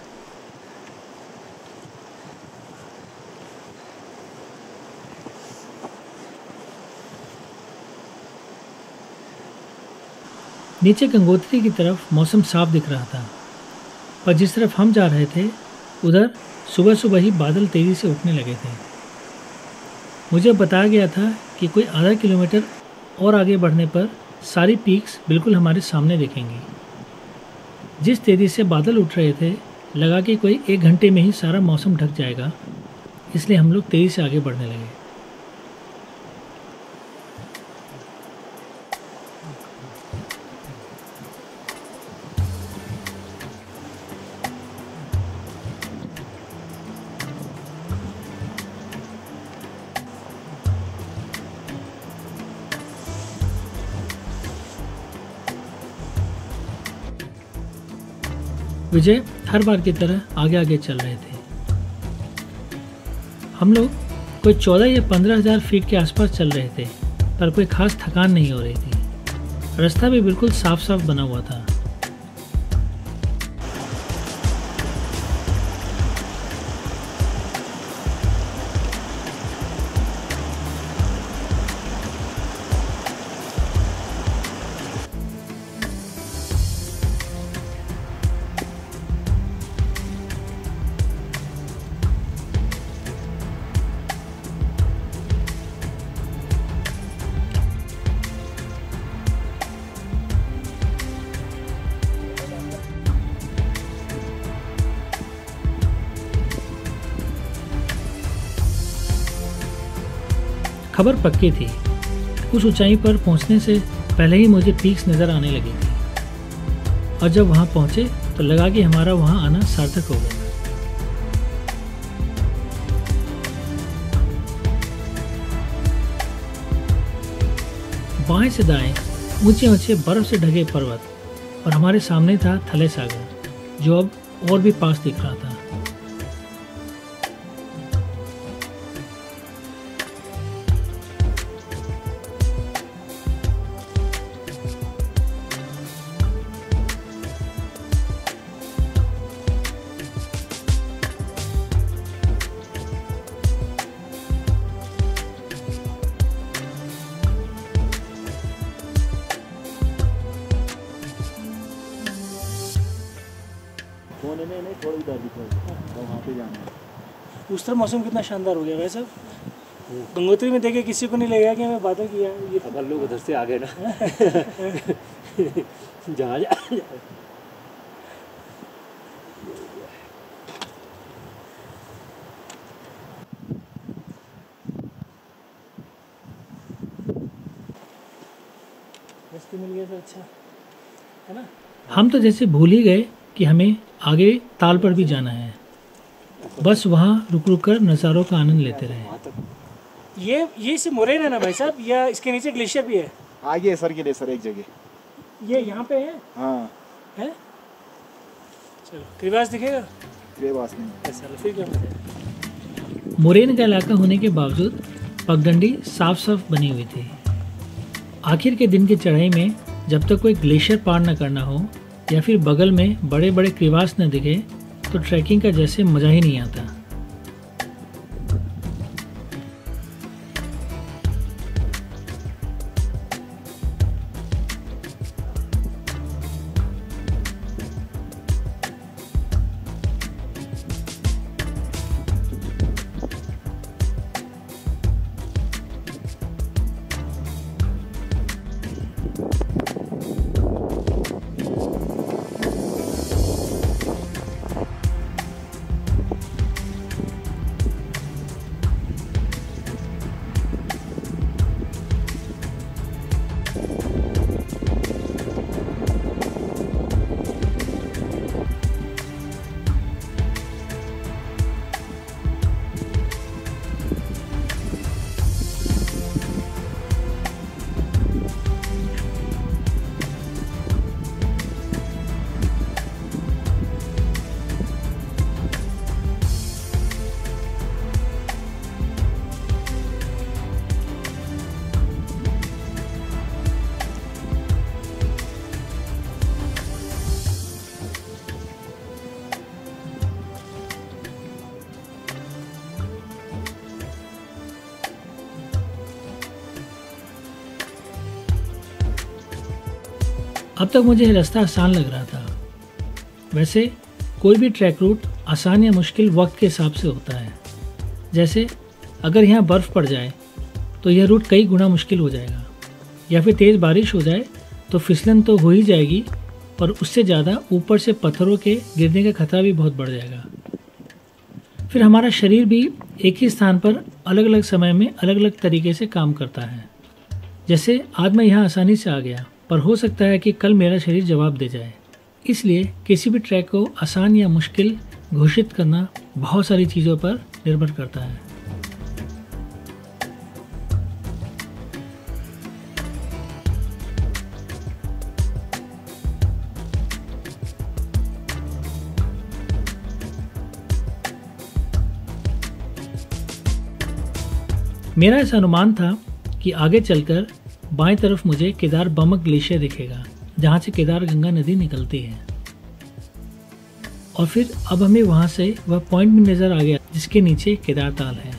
नीचे गंगोत्री की तरफ मौसम साफ दिख रहा था, पर जिस तरफ हम जा रहे थे उधर सुबह सुबह ही बादल तेज़ी से उठने लगे थे। मुझे बताया गया था कि कोई आधा किलोमीटर और आगे बढ़ने पर सारी पीक्स बिल्कुल हमारे सामने दिखेंगी। जिस तेज़ी से बादल उठ रहे थे, लगा कि कोई एक घंटे में ही सारा मौसम ढक जाएगा, इसलिए हम लोग तेज़ी से आगे बढ़ने लगे। विजय हर बार की तरह आगे आगे चल रहे थे। हम लोग कोई चौदह या पंद्रह हजार फीट के आसपास चल रहे थे, पर कोई खास थकान नहीं हो रही थी। रास्ता भी बिल्कुल साफ साफ बना हुआ था। खबर पक्की थी, उस ऊंचाई पर पहुंचने से पहले ही मुझे पीक्स नज़र आने लगी थी, और जब वहां पहुंचे तो लगा कि हमारा वहां आना सार्थक हो गया। बाएं से दाएं ऊंचे ऊंचे बर्फ से ढके पर्वत, और हमारे सामने था थले सागर, जो अब और भी पास दिख रहा था। उस तरह मौसम कितना शानदार हो गया भाई साहब। गंगोत्री में देखे किसी को नहीं लगेगा कि हमें बादल किया ये। अब लोग उधर से आ गए ना जहाँ जा रास्ते मिल गया तो अच्छा है ना। हम तो जैसे भूल ही गए कि हमें आगे ताल पर भी जाना है। बस वहाँ रुक रुक कर नज़ारों का आनंद लेते रहे। ये ये से मोरेन है ना भाई साहब, या इसके नीचे ग्लेशियर भी है? आगे सर के लिए सर एक जगह ये यहाँ पे है। हाँ है, चलो क्रिवास दिखेगा। क्रिवास नहीं ऐसा फिर क्या मजा है। मोरेन का इलाका होने के बावजूद पगडंडी साफ साफ बनी हुई थी। आखिर के दिन की चढ़ाई में जब तक कोई ग्लेशियर पार न करना हो या फिर बगल में बड़े बड़े क्रिवास न दिखे, तो ट्रैकिंग का जैसे मज़ा ही नहीं आता। अब तक मुझे यह रास्ता आसान लग रहा था। वैसे कोई भी ट्रैक रूट आसान या मुश्किल वक्त के हिसाब से होता है। जैसे अगर यहाँ बर्फ़ पड़ जाए तो यह रूट कई गुना मुश्किल हो जाएगा, या फिर तेज़ बारिश हो जाए तो फिसलन तो हो ही जाएगी, पर उससे ज़्यादा ऊपर से पत्थरों के गिरने का खतरा भी बहुत बढ़ जाएगा। फिर हमारा शरीर भी एक ही स्थान पर अलग अलग समय में अलग अलग तरीके से काम करता है। जैसे आज मैं यहाँ आसानी से आ गया, पर हो सकता है कि कल मेरा शरीर जवाब दे जाए। इसलिए किसी भी ट्रैक को आसान या मुश्किल घोषित करना बहुत सारी चीज़ों पर निर्भर करता है। मेरा ऐसा अनुमान था कि आगे चलकर बाएं तरफ मुझे केदार बमक ग्लेशियर दिखेगा, जहां से केदार गंगा नदी निकलती है। और फिर अब हमें वहां से वह पॉइंट भी नजर आ गया जिसके नीचे केदार ताल है।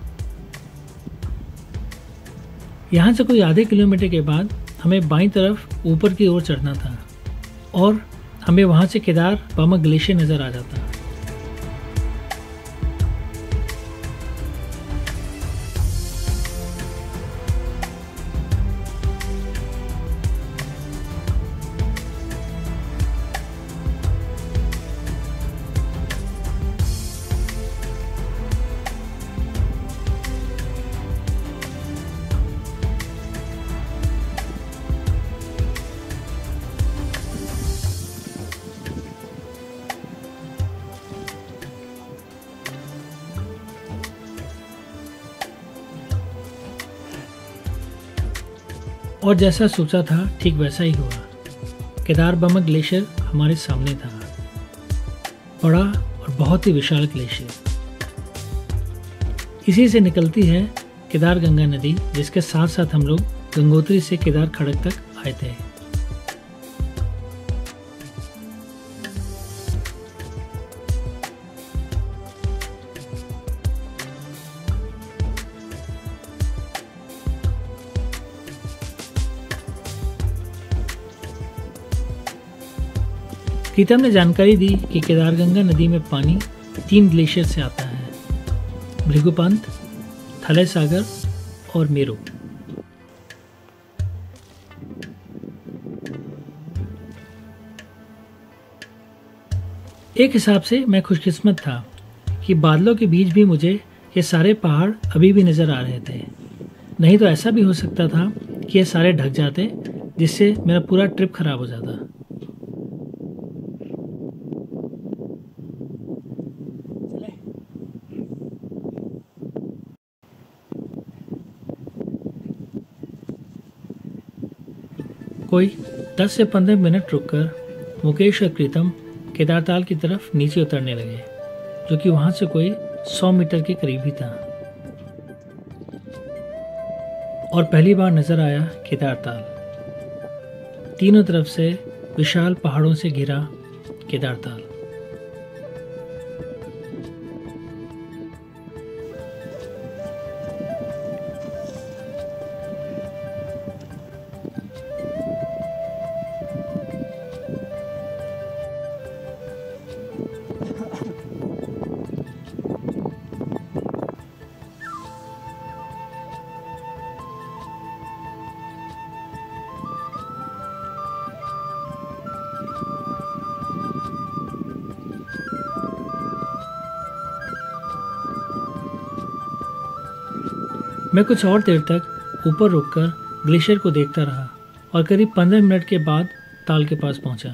यहां से कोई आधे किलोमीटर के बाद हमें बाईं तरफ ऊपर की ओर चढ़ना था और हमें वहां से केदार बमक ग्लेशियर नजर आ जाता। और जैसा सोचा था ठीक वैसा ही हुआ। केदार बमक ग्लेशियर हमारे सामने था, बड़ा और बहुत ही विशाल ग्लेशियर। इसी से निकलती है केदार गंगा नदी, जिसके साथ साथ हम लोग गंगोत्री से केदार खड़क तक आए थे। प्रीतम ने जानकारी दी कि केदारगंगा नदी में पानी तीन ग्लेशियर से आता है, भृगुपंत, थलय सागर और मेरू। एक हिसाब से मैं खुशकिस्मत था कि बादलों के बीच भी मुझे ये सारे पहाड़ अभी भी नजर आ रहे थे। नहीं तो ऐसा भी हो सकता था कि ये सारे ढक जाते, जिससे मेरा पूरा ट्रिप खराब हो जाता। कोई दस से पंद्रह मिनट रुककर मुकेश और प्रीतम केदारताल की तरफ नीचे उतरने लगे, जो कि वहां से कोई सौ मीटर के करीब ही था। और पहली बार नजर आया केदारताल। तीनों तरफ से विशाल पहाड़ों से घिरा केदारताल। मैं कुछ और देर तक ऊपर रुककर ग्लेशियर को देखता रहा और करीब पंद्रह मिनट के बाद ताल के पास पहुंचा।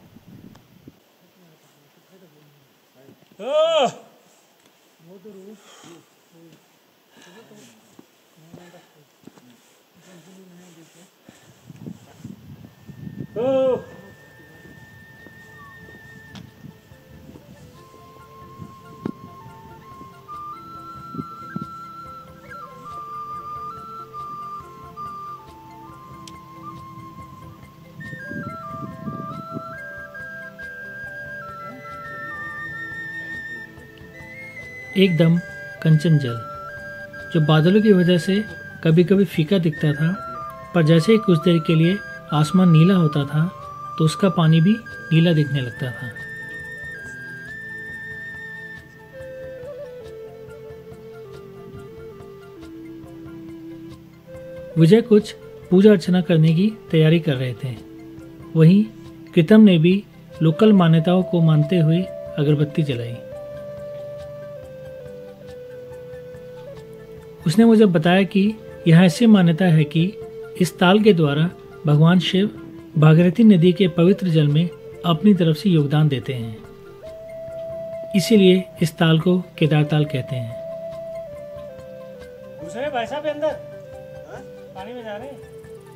एकदम कंचन जल, जो बादलों की वजह से कभी कभी फीका दिखता था, पर जैसे ही कुछ देर के लिए आसमान नीला होता था, तो उसका पानी भी नीला दिखने लगता था। विजय कुछ पूजा अर्चना करने की तैयारी कर रहे थे। वहीं कृतम ने भी लोकल मान्यताओं को मानते हुए अगरबत्ती जलाई। उसने मुझे बताया कि यह ऐसी मान्यता है कि इस ताल के द्वारा भगवान शिव भागीरथी नदी के पवित्र जल में अपनी तरफ से योगदान देते हैं, इसीलिए इस ताल को केदार ताल कहते हैं। घुस रहे भाई साहब अंदर, पानी में जा रहे हैं।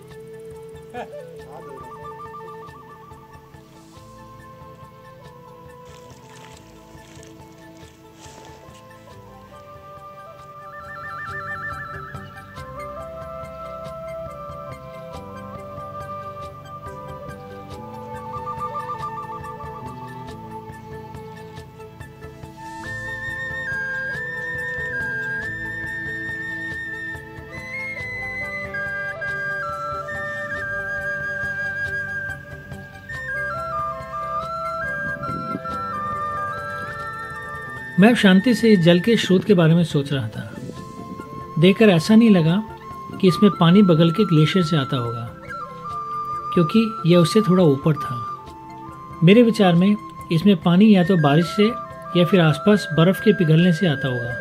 मैं शांति से इस जल के स्रोत के बारे में सोच रहा था। देखकर ऐसा नहीं लगा कि इसमें पानी बगल के ग्लेशियर से आता होगा, क्योंकि यह उससे थोड़ा ऊपर था। मेरे विचार में इसमें पानी या तो बारिश से या फिर आसपास बर्फ के पिघलने से आता होगा।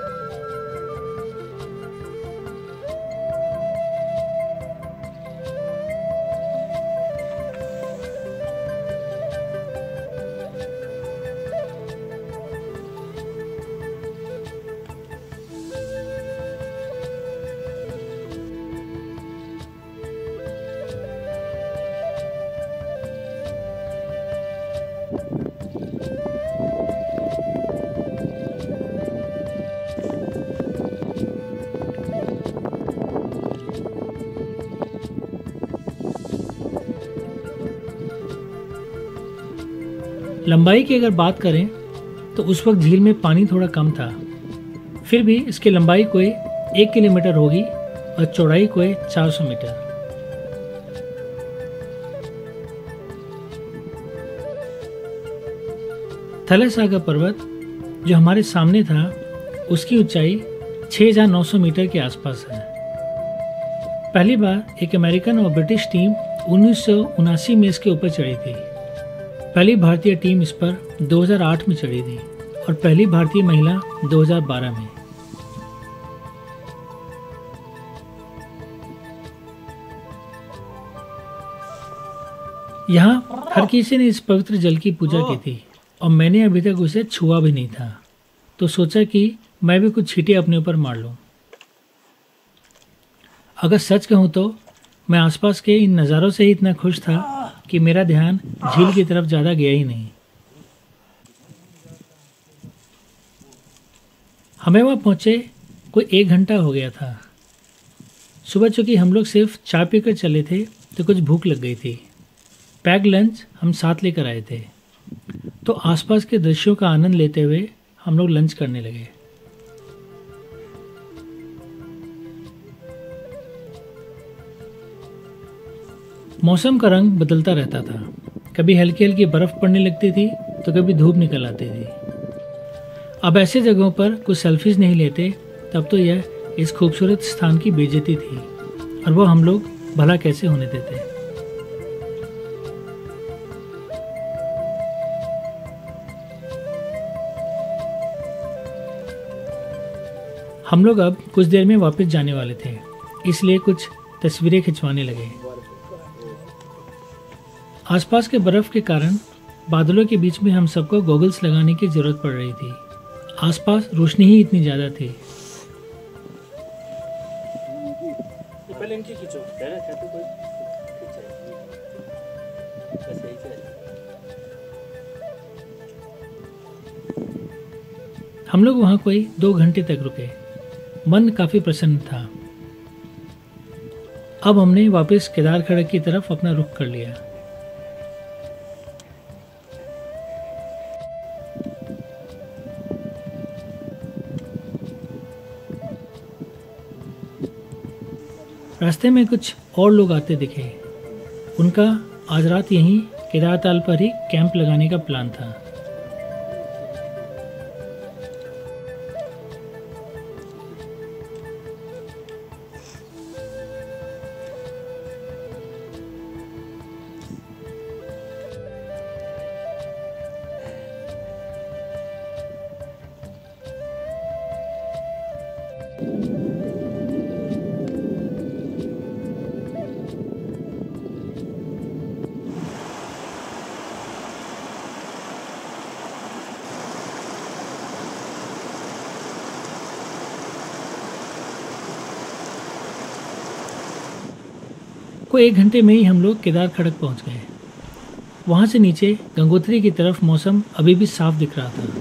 लंबाई की अगर बात करें तो उस वक्त झील में पानी थोड़ा कम था, फिर भी इसकी लंबाई कोई एक किलोमीटर होगी और चौड़ाई कोई चार सौ मीटर। थलैसागर पर्वत जो हमारे सामने था, उसकी ऊंचाई छह हज़ार नौ सौ मीटर के आसपास है। पहली बार एक अमेरिकन और ब्रिटिश टीम उन्नीस सौ उनासी में इसके ऊपर चढ़ी थी। पहली भारतीय टीम इस पर दो हज़ार आठ में चढ़ी थी और पहली भारतीय महिला दो हज़ार बारह में। यहाँ हर किसी ने इस पवित्र जल की पूजा की थी और मैंने अभी तक उसे छुआ भी नहीं था, तो सोचा कि मैं भी कुछ छींटे अपने ऊपर मार लूं। अगर सच कहूं तो मैं आसपास के इन नज़ारों से ही इतना खुश था कि मेरा ध्यान झील की तरफ ज़्यादा गया ही नहीं। हमें वहाँ पहुँचे कोई एक घंटा हो गया था। सुबह चूँकि हम लोग सिर्फ चाय पीकर चले थे तो कुछ भूख लग गई थी। पैक लंच हम साथ लेकर आए थे, तो आसपास के दृश्यों का आनंद लेते हुए हम लोग लंच करने लगे। मौसम का रंग बदलता रहता था। कभी हल्की हल्की बर्फ पड़ने लगती थी तो कभी धूप निकल आती थी। अब ऐसे जगहों पर कुछ सेल्फीज नहीं लेते, तब तो यह इस खूबसूरत स्थान की बेइज्जती थी, और वो हम लोग भला कैसे होने देते। हम लोग अब कुछ देर में वापस जाने वाले थे, इसलिए कुछ तस्वीरें खिंचवाने लगे। आसपास के बर्फ के कारण बादलों के बीच में हम सबको गॉगल्स लगाने की जरूरत पड़ रही थी। आसपास रोशनी ही इतनी ज्यादा थी। पहले इनकी खींचो। हम लोग वहाँ कोई दो घंटे तक रुके। मन काफी प्रसन्न था। अब हमने वापस केदार खड़क की तरफ अपना रुख कर लिया। रास्ते में कुछ और लोग आते दिखे। उनका आज रात यहीं केदारताल पर ही कैंप लगाने का प्लान था। को एक घंटे में ही हम लोग केदार खड़क पहुंच गए। वहां से नीचे गंगोत्री की तरफ मौसम अभी भी साफ दिख रहा था।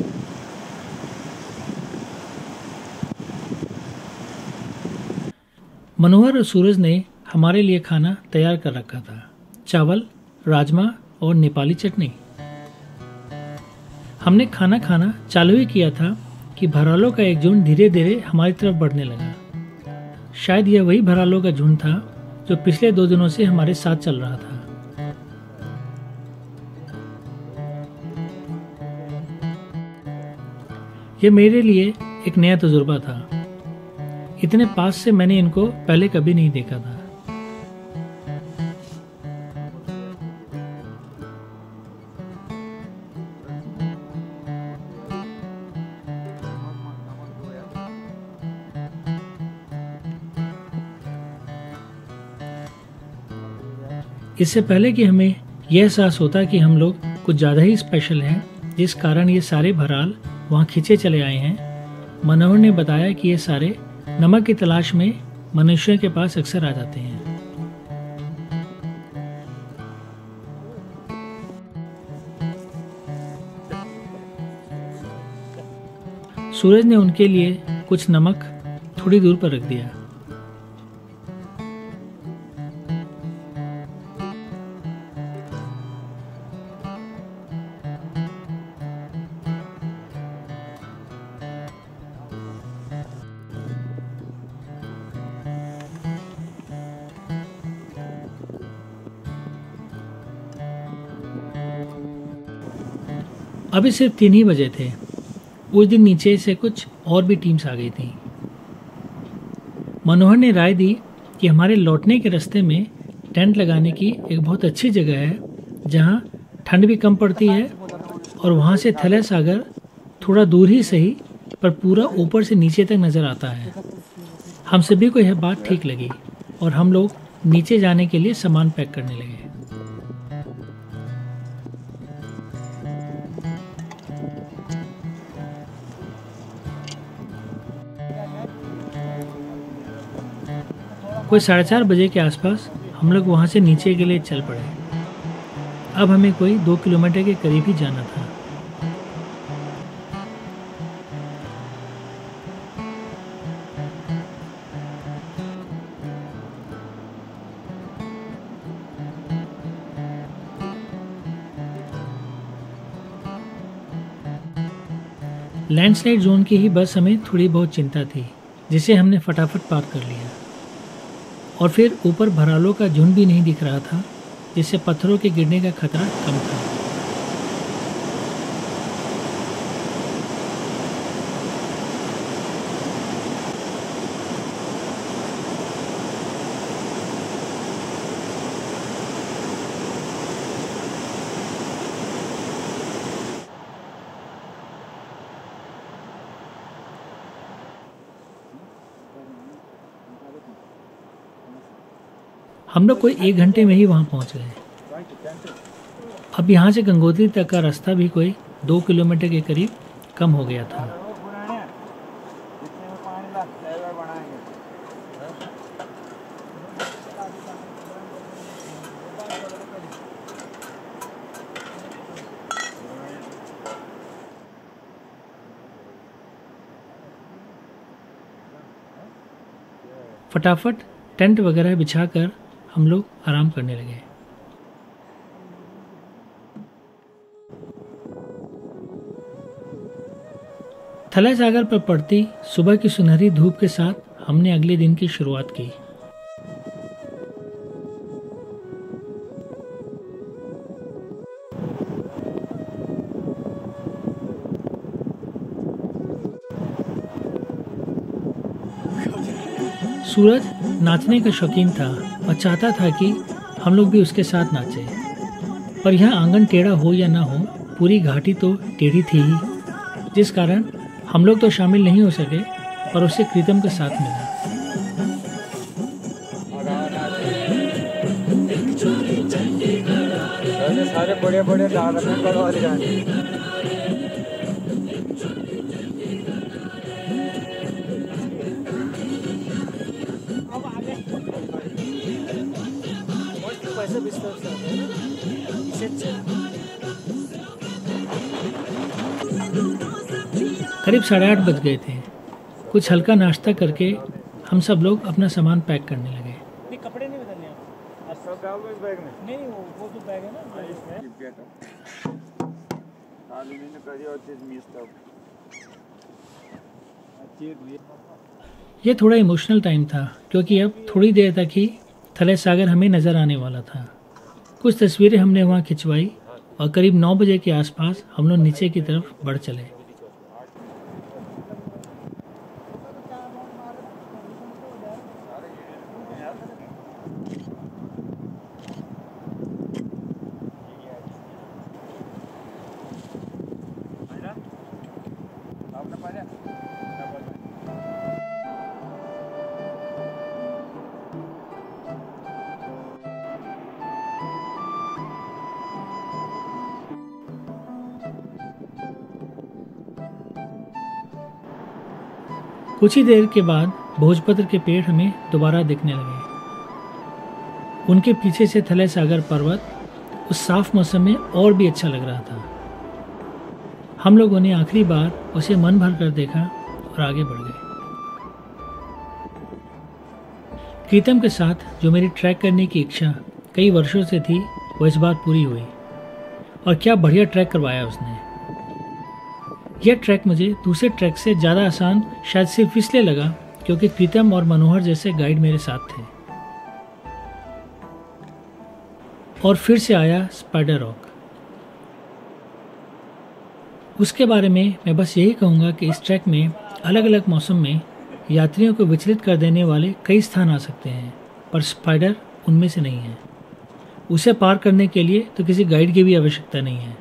मनोहर और सूरज ने हमारे लिए खाना तैयार कर रखा था, चावल, राजमा और नेपाली चटनी। हमने खाना खाना चालू ही किया था कि भरालों का एक झुंड धीरे धीरे हमारी तरफ बढ़ने लगा। शायद यह वही भरालों का झुंड था जो पिछले दो दिनों से हमारे साथ चल रहा था। यह मेरे लिए एक नया तजुर्बा था। इतने पास से मैंने इनको पहले कभी नहीं देखा था। इससे पहले कि हमें यह एहसास होता कि हम लोग कुछ ज़्यादा ही स्पेशल हैं, जिस कारण ये सारे भराल वहाँ खींचे चले आए हैं, मनोहर ने बताया कि ये सारे नमक की तलाश में मनुष्यों के पास अक्सर आ जाते हैं। सूरज ने उनके लिए कुछ नमक थोड़ी दूर पर रख दिया। अभी सिर्फ तीन ही बजे थे। उस दिन नीचे से कुछ और भी टीम्स आ गई थी। मनोहर ने राय दी कि हमारे लौटने के रास्ते में टेंट लगाने की एक बहुत अच्छी जगह है, जहां ठंड भी कम पड़ती है और वहां से थले सागर थोड़ा दूर ही सही पर पूरा ऊपर से नीचे तक नज़र आता है। हम सभी को यह बात ठीक लगी और हम लोग नीचे जाने के लिए सामान पैक करने लगे। कोई साढ़े चार बजे के आसपास हम लोग वहाँ से नीचे के लिए चल पड़े। अब हमें कोई दो किलोमीटर के करीब ही जाना था। लैंडस्लाइड जोन की ही बस हमें थोड़ी बहुत चिंता थी, जिसे हमने फटाफट पार कर लिया। और फिर ऊपर भरालों का झुंड भी नहीं दिख रहा था, जिससे पत्थरों के गिरने का खतरा कम था। हम लोग कोई एक घंटे में ही वहाँ पहुँच गए। अब यहाँ से गंगोत्री तक का रास्ता भी कोई दो किलोमीटर के करीब कम हो गया था। फटाफट टेंट वगैरह बिछाकर हम लोग आराम करने लगे। थला सागर पर पड़ती सुबह की सुनहरी धूप के साथ हमने अगले दिन की शुरुआत की। सूरज नाचने का शौकीन था और चाहता था कि हम लोग भी उसके साथ नाचें। पर यहाँ आंगन टेढ़ा हो या ना हो, पूरी घाटी तो टेढ़ी थी ही, जिस कारण हम लोग तो शामिल नहीं हो सके, पर उसे प्रीतम के साथ मिला। सारे बड़े बड़े डाल रहे हैं वाले गाने। पैसा बिस्तर से आता है ना, इसे करीब साढ़े आठ बज गए थे। कुछ हल्का नाश्ता करके हम सब लोग अपना सामान पैक करने लगे। नहीं, कपड़े नहीं बदलने आप सब डाल दो इस बैग में। नहीं, वो वो जो बैग है ना इसमें ये थोड़ा इमोशनल टाइम था, क्योंकि अब थोड़ी देर तक ही थले सागर हमें नज़र आने वाला था। कुछ तस्वीरें हमने वहाँ खिंचवाई और करीब नौ बजे के आसपास हम लोग नीचे की तरफ बढ़ चले। कुछ ही देर के बाद भोजपत्र के पेड़ हमें दोबारा दिखने लगे। उनके पीछे से थले सागर पर्वत उस साफ मौसम में और भी अच्छा लग रहा था। हम लोगों ने आखिरी बार उसे मन भर कर देखा और आगे बढ़ गए। प्रीतम के साथ जो मेरी ट्रैक करने की इच्छा कई वर्षों से थी, वो इस बार पूरी हुई। और क्या बढ़िया ट्रैक करवाया उसने। यह ट्रैक मुझे दूसरे ट्रैक से ज़्यादा आसान शायद सिर्फ इसलिए लगा क्योंकि प्रीतम और मनोहर जैसे गाइड मेरे साथ थे। और फिर से आया स्पाइडर रॉक। उसके बारे में मैं बस यही कहूँगा कि इस ट्रैक में अलग अलग मौसम में यात्रियों को विचलित कर देने वाले कई स्थान आ सकते हैं, पर स्पाइडर उनमें से नहीं है। उसे पार करने के लिए तो किसी गाइड की भी आवश्यकता नहीं है।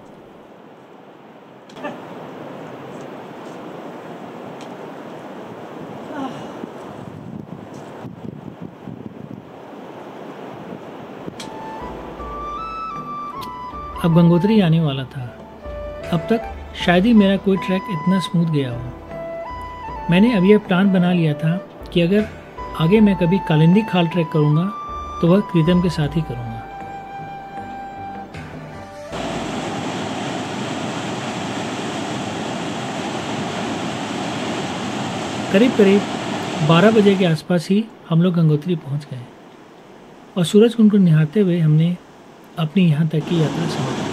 अब गंगोत्री आने वाला था। अब तक शायद ही मेरा कोई ट्रैक इतना स्मूथ गया हो। मैंने अब यह प्लान बना लिया था कि अगर आगे मैं कभी कालिंदी खाल ट्रैक करूँगा तो वह प्रीतम के साथ ही करूँगा। करीब करीब बारह बजे के आसपास ही हम लोग गंगोत्री पहुँच गए और सूरज कुंड को निहारते हुए हमने अपनी यहाँ तक की यात्रा समाप्त की।